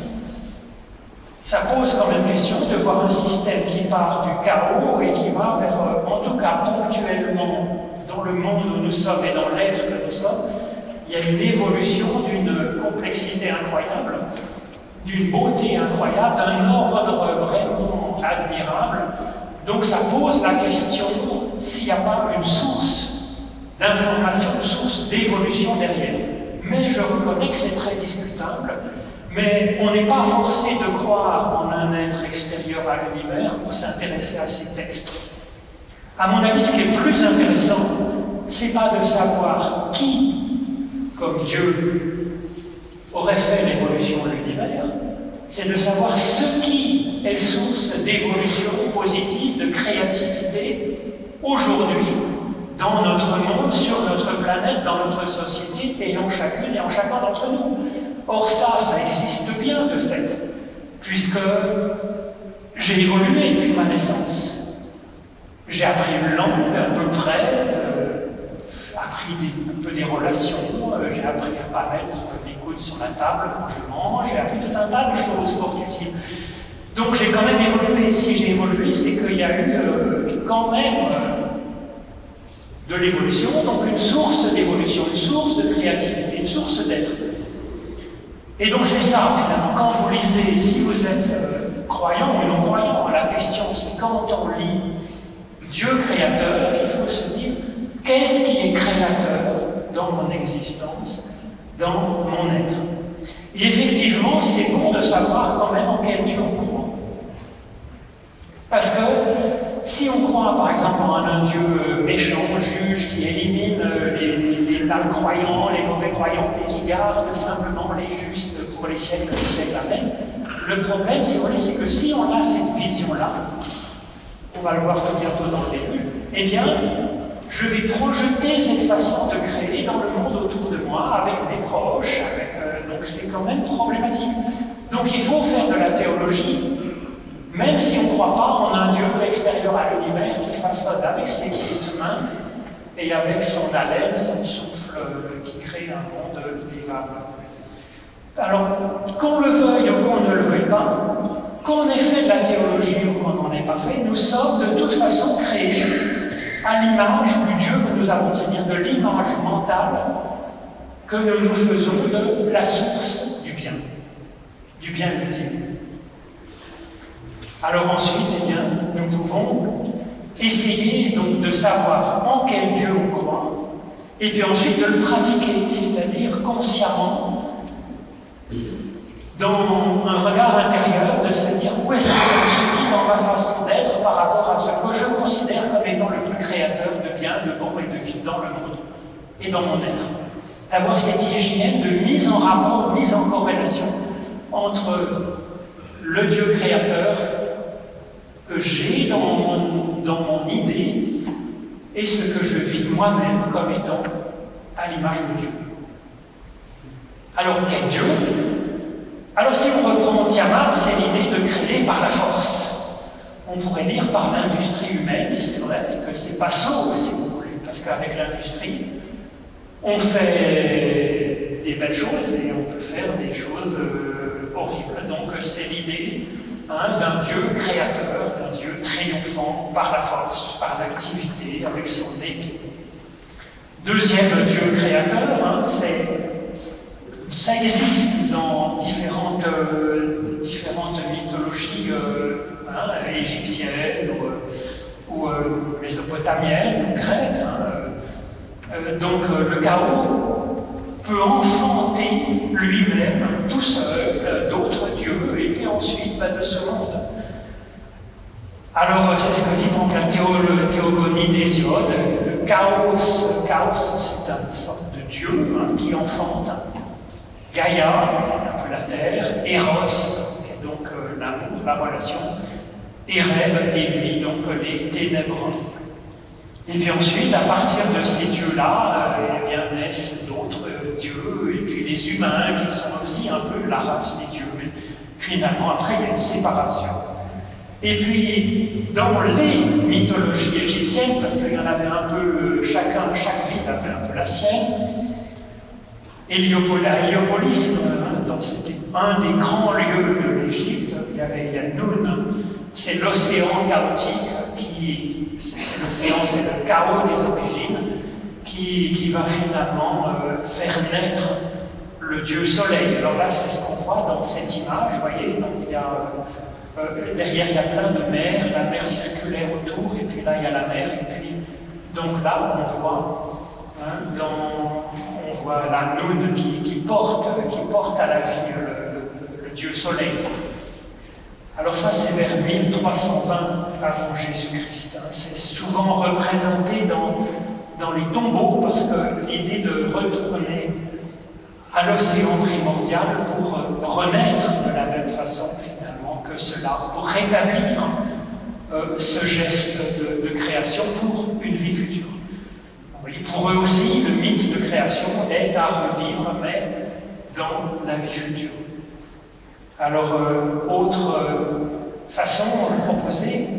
ça pose quand même question de voir un système qui part du chaos et qui va vers, en tout cas ponctuellement, dans le monde où nous sommes et dans l'être que nous sommes, il y a une évolution d'une complexité incroyable, d'une beauté incroyable, d'un ordre vraiment admirable. Donc ça pose la question s'il n'y a pas une source d'information, une source d'évolution derrière. Mais je reconnais que c'est très discutable, mais on n'est pas forcé de croire en un être extérieur à l'univers pour s'intéresser à ces textes. À mon avis, ce qui est plus intéressant, c'est pas de savoir qui, comme Dieu, aurait fait l'évolution de l'univers, c'est de savoir ce qui est source d'évolution positive, de créativité, aujourd'hui, dans notre monde, sur notre planète, dans notre société, et en chacune et en chacun d'entre nous. Or ça existe bien de fait, puisque j'ai évolué depuis ma naissance. J'ai appris une langue à peu près, appris un peu des relations, j'ai appris à ne pas mettre mes coudes sur la table quand je mange, j'ai appris tout un tas de choses fort utiles. Donc j'ai quand même évolué. Si j'ai évolué, c'est qu'il y a eu quand même de l'évolution, donc une source d'évolution, une source de créativité, une source d'être. Et donc c'est ça, finalement, quand vous lisez, si vous êtes croyant ou non-croyant, la question c'est quand on lit Dieu créateur, il faut se dire, qu'est-ce qui est créateur dans mon existence, dans mon être? Et effectivement, c'est bon de savoir quand même en quel Dieu on croit. Parce que si on croit par exemple en un Dieu méchant, juge, qui élimine les malcroyants, les mauvais croyants, et qui garde simplement les justes pour les siècles des siècles, amen, le problème, si vous voulez, c'est que si on a cette vision-là, on va le voir tout bientôt dans le déluge, eh bien, je vais projeter cette façon de créer dans le monde autour de moi, avec mes proches, donc c'est quand même problématique. Donc il faut faire de la théologie, même si on ne croit pas en un Dieu extérieur à l'univers qui façonne avec ses petites mains et avec son haleine, son souffle, qui crée un monde vivable. Alors, qu'on le veuille ou qu'on ne le veuille pas, qu'on ait fait de la théologie ou qu'on n'en ait pas fait, nous sommes de toute façon créés à l'image du Dieu que nous avons, c'est-à-dire de l'image mentale que nous nous faisons de la source du bien ultime. Alors ensuite, eh bien, nous pouvons essayer donc de savoir en quel Dieu on croit, et puis ensuite de le pratiquer, c'est-à-dire consciemment, dans un regard intérieur, de se dire où est-ce que je suis dans ma façon d'être par rapport à ce que je considère comme étant le plus créateur de bien, de bon et de vie dans le monde et dans mon être. D'avoir cette hygiène de mise en rapport, mise en corrélation entre le Dieu créateur que j'ai dans mon idée et ce que je vis moi-même comme étant à l'image de Dieu. Alors quel Dieu? Alors si on reprend Tiamat, c'est l'idée de créer par la force. On pourrait dire par l'industrie humaine, c'est vrai que c'est pas saut, si vous voulez, parce qu'avec l'industrie, on fait des belles choses et on peut faire des choses horribles. Donc c'est l'idée d'un Dieu créateur, d'un Dieu triomphant par la force, par l'activité, avec son épée. Deuxième Dieu créateur, ça existe dans différentes mythologies égyptiennes ou mésopotamiennes ou grecques. Donc le chaos peut enfanter lui-même, tout seul, d'autres dieux, et puis ensuite de ce monde. Alors c'est ce que dit donc la théogonie d'Hésiode. Le chaos, c'est une sorte de dieu qui enfante. Gaïa, un peu la terre, Eros, qui est donc l'amour, la relation, Ereb, ennemi, donc les ténèbres. Et puis ensuite, à partir de ces dieux-là, eh bien, naissent d'autres dieux, et puis les humains, qui sont aussi un peu la race des dieux. Mais finalement, après, il y a une séparation. Et puis, dans les mythologies égyptiennes, parce qu'il y en avait un peu, chaque ville avait un peu la sienne, Héliopolis, c'était un des grands lieux de l'Égypte. Il y a Noun, c'est l'océan chaotique, c'est le chaos des origines, qui va finalement faire naître le dieu soleil. Alors là, c'est ce qu'on voit dans cette image, vous voyez, donc il y a, derrière il y a plein de mers, la mer circulaire autour, et puis là il y a la mer, et puis donc là on voit on voit la Noun qui porte à la vie le dieu soleil. Alors ça, c'est vers 1320 avant Jésus-Christ. C'est souvent représenté dans les tombeaux, parce que l'idée de retourner à l'océan primordial pour renaître de la même façon, finalement, que cela, pour rétablir ce geste de création pour une vie future. Et pour eux aussi, le mythe de création est à revivre, mais dans la vie future. Alors, autre façon proposée,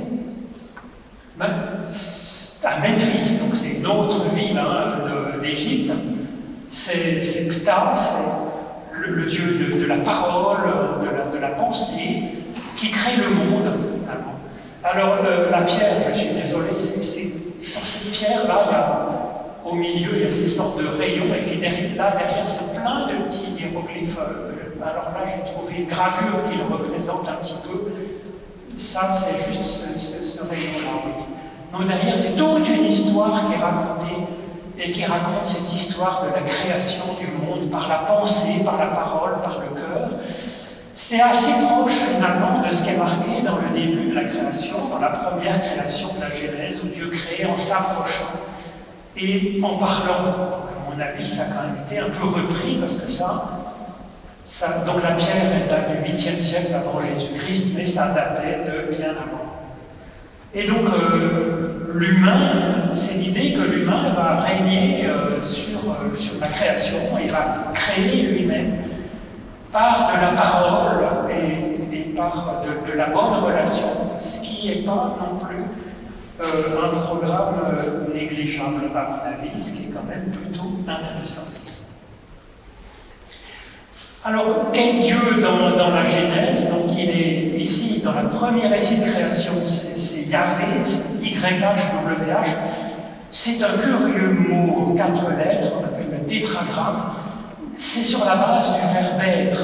à Memphis, donc c'est une autre ville d'Égypte, c'est Ptah, c'est le dieu de la parole, de la pensée, qui crée le monde. Alors, la pierre, je suis désolé, sur cette pierre-là, au milieu, il y a ces sortes de rayons, et puis derrière, c'est plein de petits hiéroglyphes. Alors là, j'ai trouvé une gravure qui le représente un petit peu. Ça, c'est juste ce rayon-là, oui. Donc derrière, c'est toute une histoire qui est racontée, et qui raconte cette histoire de la création du monde par la pensée, par la parole, par le cœur. C'est assez proche finalement de ce qui est marqué dans le début de la création, dans la première création de la Genèse, où Dieu crée en s'approchant et en parlant. Donc, à mon avis, ça a quand même été un peu repris, parce que donc la pierre, elle date du 8e siècle avant Jésus-Christ, mais ça datait de bien avant. Et donc, l'humain, c'est l'idée que l'humain va régner sur la création, et va créer lui-même par de la parole et par de la bonne relation, ce qui n'est pas non plus un programme négligeable, à mon avis, ce qui est quand même plutôt intéressant. Alors, quel Dieu dans la Genèse? Donc, il est ici, dans la première récit de création, c'est Yahvé, YHWH. C'est un curieux mot, 4 lettres, on appelle le tétragramme. C'est sur la base du verbe être,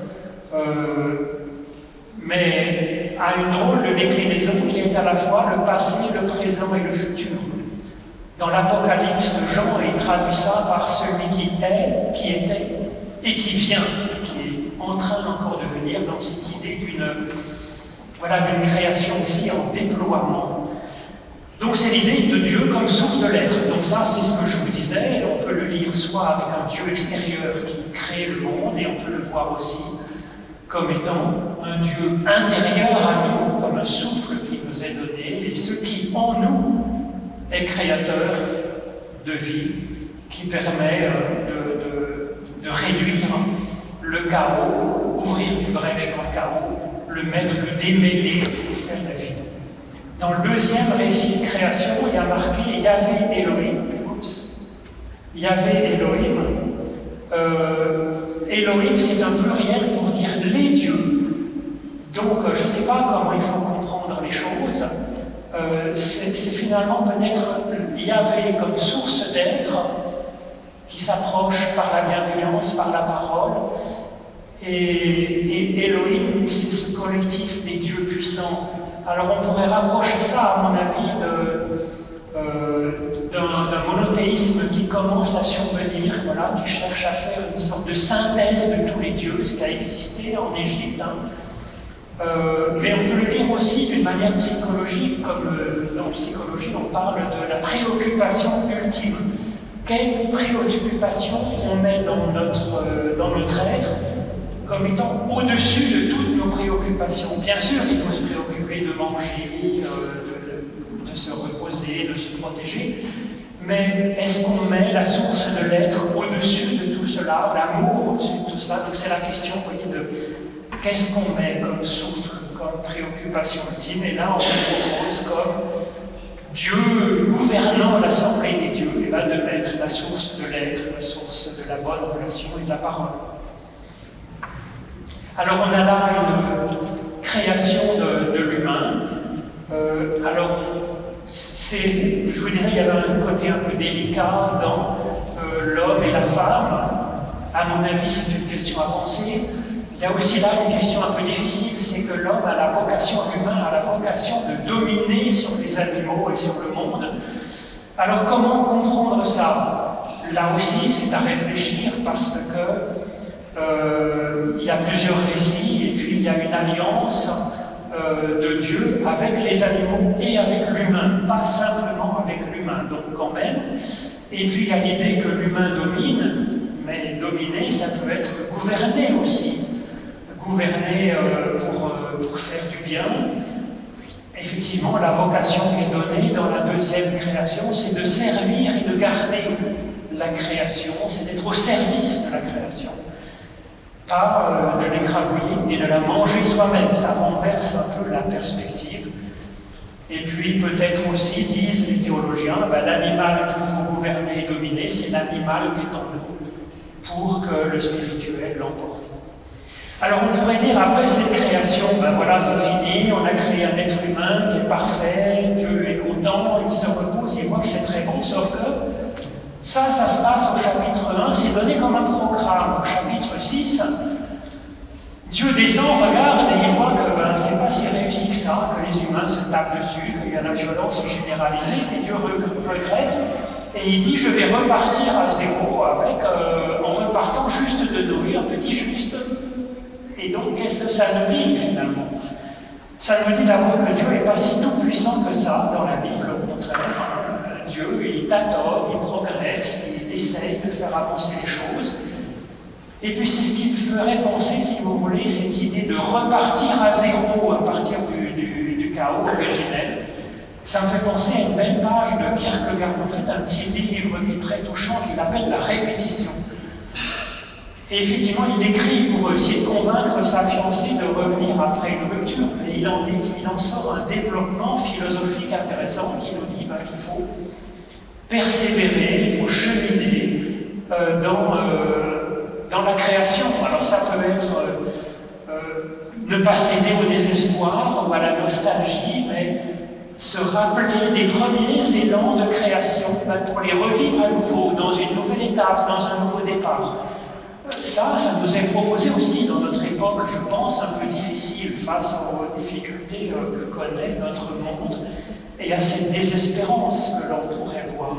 mais a une drôle de déclinaison qui est à la fois le passé, le présent et le futur. Dans l'Apocalypse de Jean, il traduit ça par celui qui est, qui était et qui vient, qui est en train encore de venir, dans cette idée d'une création aussi en déploiement. Donc c'est l'idée de Dieu comme source de l'être. Donc ça, c'est ce que je vous disais, on peut le lire soit avec un Dieu extérieur qui crée le monde, et on peut le voir aussi comme étant un Dieu intérieur à nous, comme un souffle qui nous est donné, et ce qui en nous est créateur de vie, qui permet de réduire le chaos, ouvrir une brèche dans le chaos, le mettre, le démêler, faire la vie. Dans le deuxième récit de création, il y a marqué Yahvé Elohim. Yahvé Elohim. Elohim, c'est un pluriel pour dire les dieux. Donc, je ne sais pas comment il faut comprendre les choses. C'est finalement peut-être Yahvé comme source d'être, qui s'approche par la bienveillance, par la parole. Et Elohim, c'est ce collectif des dieux puissants. Alors on pourrait rapprocher ça, à mon avis, d'un monothéisme qui commence à survenir, voilà, qui cherche à faire une sorte de synthèse de tous les dieux, ce qui a existé en Égypte. Mais on peut le lire aussi d'une manière psychologique, comme dans la psychologie on parle de la préoccupation ultime. Quelle préoccupation on met dans notre être comme étant au-dessus de toutes nos préoccupations. Bien sûr, il faut se préoccuper de manger, de se reposer, de se protéger, mais est-ce qu'on met la source de l'être au-dessus de tout cela, l'amour au-dessus de tout cela? Donc c'est la question, vous voyez, de qu'est-ce qu'on met comme souffle, comme préoccupation ultime? Et là, on propose comme Dieu gouvernant l'assemblée des dieux, et va de mettre la source de l'être, la source de la bonne relation et de la parole. Alors on a là une création de l'humain. Alors, je vous disais, il y avait un côté un peu délicat dans l'homme et la femme. À mon avis, c'est une question à penser. Il y a aussi là une question un peu difficile, c'est que l'homme a la vocation, l'humain a la vocation de dominer sur les animaux et sur le monde. Alors comment comprendre ça? Là aussi, c'est à réfléchir, parce que il y a plusieurs récits, et puis il y a une alliance de Dieu avec les animaux et avec l'humain, pas simplement avec l'humain, donc quand même. Et puis il y a l'idée que l'humain domine, mais dominer, ça peut être gouverner aussi. Gouverner pour faire du bien. Effectivement, la vocation qui est donnée dans la deuxième création, c'est de servir et de garder la création, c'est d'être au service de la création. Pas de l'écrabouiller et de la manger soi-même, ça renverse un peu la perspective. Et puis peut-être aussi, disent les théologiens, l'animal qu'il faut gouverner et dominer, c'est l'animal qui est en nous, pour que le spirituel l'emporte. Alors on pourrait dire, après cette création, voilà, c'est fini, on a créé un être humain qui est parfait, Dieu est content, il se repose, il voit que c'est très bon, sauf que ça se passe au chapitre 1, c'est donné comme un programme. Au chapitre 6, Dieu descend, regarde et il voit que c'est pas si réussi que ça, que les humains se tapent dessus, qu'il y a la violence généralisée, et Dieu regrette, et il dit je vais repartir à zéro avec, en repartant juste de Noé, un petit juste. Et donc qu'est-ce que ça nous dit finalement? Ça nous dit d'abord que Dieu n'est pas si tout puissant que ça dans la Bible, au contraire. Dieu, il tâtonne, il progresse, il essaye de faire avancer les choses. Et puis c'est ce qui me ferait penser, si vous voulez, cette idée de repartir à zéro à partir du chaos originel. Ça me fait penser à une belle page de Kierkegaard, en fait un petit livre qui est très touchant, qu'il appelle La répétition. Et effectivement, il écrit pour essayer de convaincre sa fiancée de revenir après une rupture, mais il en sort un développement philosophique intéressant qui nous dit qu'il faut persévérer, il faut cheminer dans la création. Alors ça peut être ne pas céder au désespoir ou à la nostalgie, mais se rappeler des premiers élans de création pour les revivre à nouveau, dans une nouvelle étape, dans un nouveau départ. Ça nous est proposé aussi dans notre époque, je pense, un peu difficile face aux difficultés que connaît notre monde et à cette désespérance que l'on pourrait voir.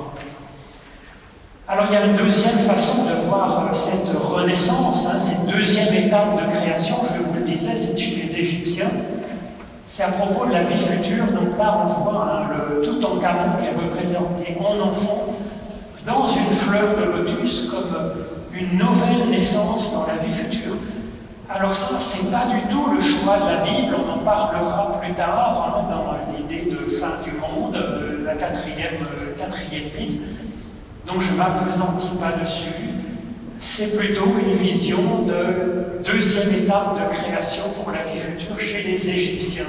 Alors il y a une deuxième façon de voir cette renaissance, cette deuxième étape de création, je vous le disais, c'est chez les Égyptiens. C'est à propos de la vie future, donc là on voit le Toutankhamon qui est représenté en enfant dans une fleur de lotus comme une nouvelle naissance dans la vie future. Alors ça, c'est pas du tout le choix de la Bible, on en parlera plus tard dans l'idée de fin du monde, la quatrième mythe. Donc je ne m'appesantis pas dessus. C'est plutôt une vision de deuxième étape de création pour la vie future chez les Égyptiens.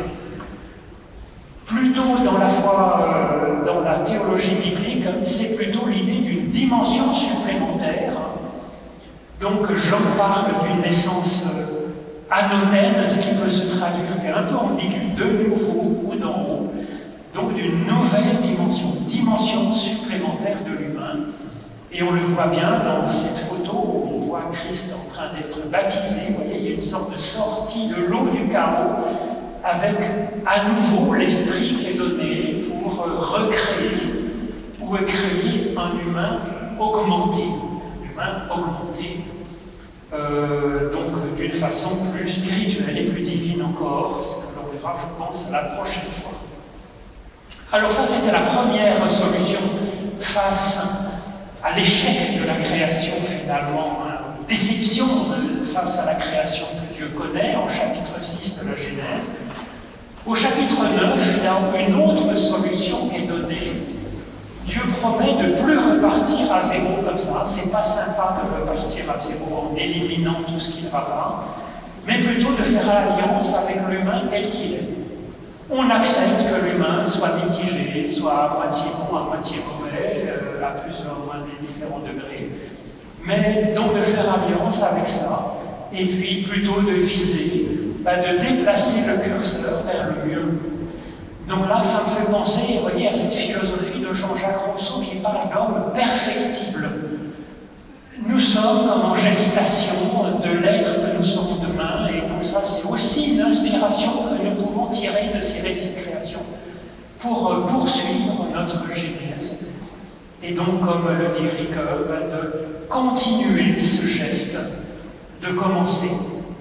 Plutôt dans la foi, dans la théologie biblique, c'est plutôt l'idée d'une dimension supplémentaire. Donc Jean parle d'une naissance anodine, ce qui peut se traduire, qui est un peu ambigu, de nouveau ou d'en haut, donc d'une nouvelle dimension supplémentaire de l'humain. Et on le voit bien dans cette photo où on voit Christ en train d'être baptisé. Vous voyez, il y a une sorte de sortie de l'eau du chaos avec à nouveau l'esprit qui est donné pour recréer ou créer un humain augmenté. Donc d'une façon plus spirituelle et plus divine encore, ce que l'on verra, je pense, la prochaine fois. Alors ça, c'était la première solution face à l'échec de la création, finalement, déception face à la création que Dieu connaît, en chapitre 6 de la Genèse. Au chapitre 9, il y a une autre solution qui est donnée. Dieu promet de ne plus repartir à zéro comme ça. C'est pas sympa de repartir à zéro en éliminant tout ce qui ne va pas, mais plutôt de faire alliance avec l'humain tel qu'il est. On accepte que l'humain soit mitigé, soit à moitié bon, à moitié mauvais, à plus ou moins des différents degrés, mais donc de faire alliance avec ça, et puis plutôt de viser, de déplacer le curseur vers le mieux. Donc là, ça me fait penser, vous voyez, à cette philosophie de Jean-Jacques Rousseau qui parle d'homme perfectible. Nous sommes comme en gestation de l'être que nous sommes demain, et donc ça, c'est aussi une inspiration que nous pouvons tirer de ces récits de création pour poursuivre notre genèse. Et donc, comme le dit Ricoeur, de continuer ce geste, de commencer.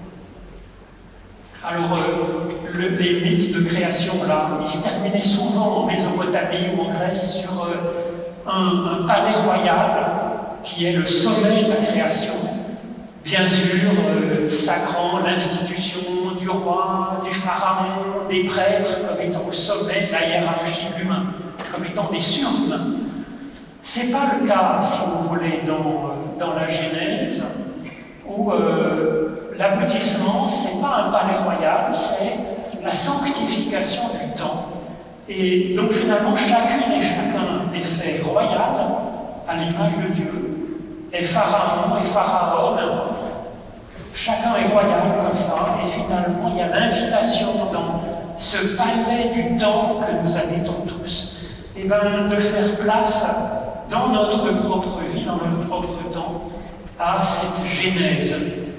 Alors, les mythes de création, là, ils se terminaient souvent en Mésopotamie ou en Grèce sur un palais royal qui est le sommet de la création. Bien sûr, sacrant l'institution du roi, du pharaon, des prêtres, comme étant au sommet de la hiérarchie de l'humain, comme étant des surhumains. Ce n'est pas le cas, si vous voulez, dans la Genèse, où l'aboutissement, ce n'est pas un palais royal, c'est la sanctification du temps. Et donc finalement, chacune et chacun est fait royal, à l'image de Dieu, et pharaon et pharaon, chacun est royal comme ça, et finalement, il y a l'invitation dans ce palais du temps que nous habitons tous, et de faire place dans notre propre vie, dans notre propre temps, à cette genèse,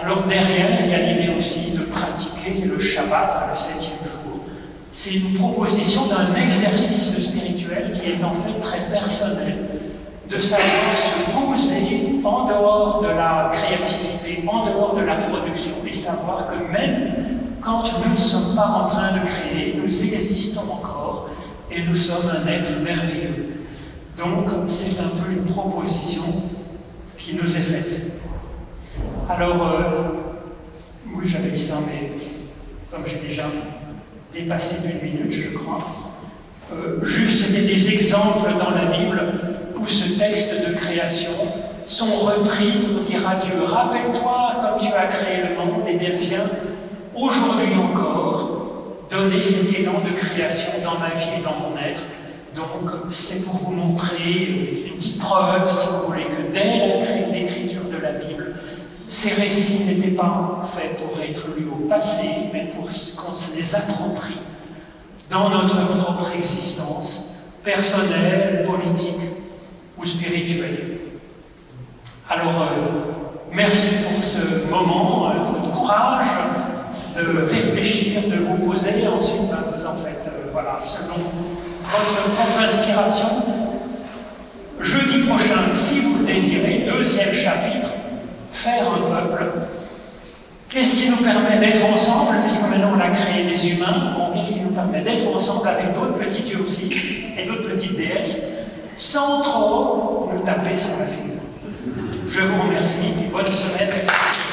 Alors derrière, il y a l'idée aussi de pratiquer le Shabbat, le 7e jour. C'est une proposition d'un exercice spirituel qui est en fait très personnel, de savoir se poser en dehors de la créativité, en dehors de la production, et savoir que même quand nous ne sommes pas en train de créer, nous existons encore, et nous sommes un être merveilleux. Donc c'est un peu une proposition qui nous est faite. Alors, oui, j'avais mis ça, mais comme j'ai déjà dépassé d'une minute, je crois, juste c'était des exemples dans la Bible où ce texte de création sont repris pour dire à Dieu, rappelle-toi comme tu as créé le monde, et bien viens aujourd'hui encore donner cet élan de création dans ma vie et dans mon être. Donc c'est pour vous montrer une petite preuve, si vous voulez, que dès l'écriture de la Bible, ces récits n'étaient pas faits pour être lus au passé, mais pour qu'on se les approprie dans notre propre existence, personnelle, politique ou spirituelle. Alors, merci pour ce moment, votre courage de réfléchir, de vous poser, ensuite vous en faites, voilà, selon votre propre inspiration. Jeudi prochain, si vous le désirez, 2e chapitre, faire un peuple. Qu'est-ce qui nous permet d'être ensemble, puisque maintenant on a créé des humains, bon, qu'est-ce qui nous permet d'être ensemble avec d'autres petits dieux aussi, et d'autres petites déesses, sans trop nous taper sur la figure. Je vous remercie, et bonne semaine.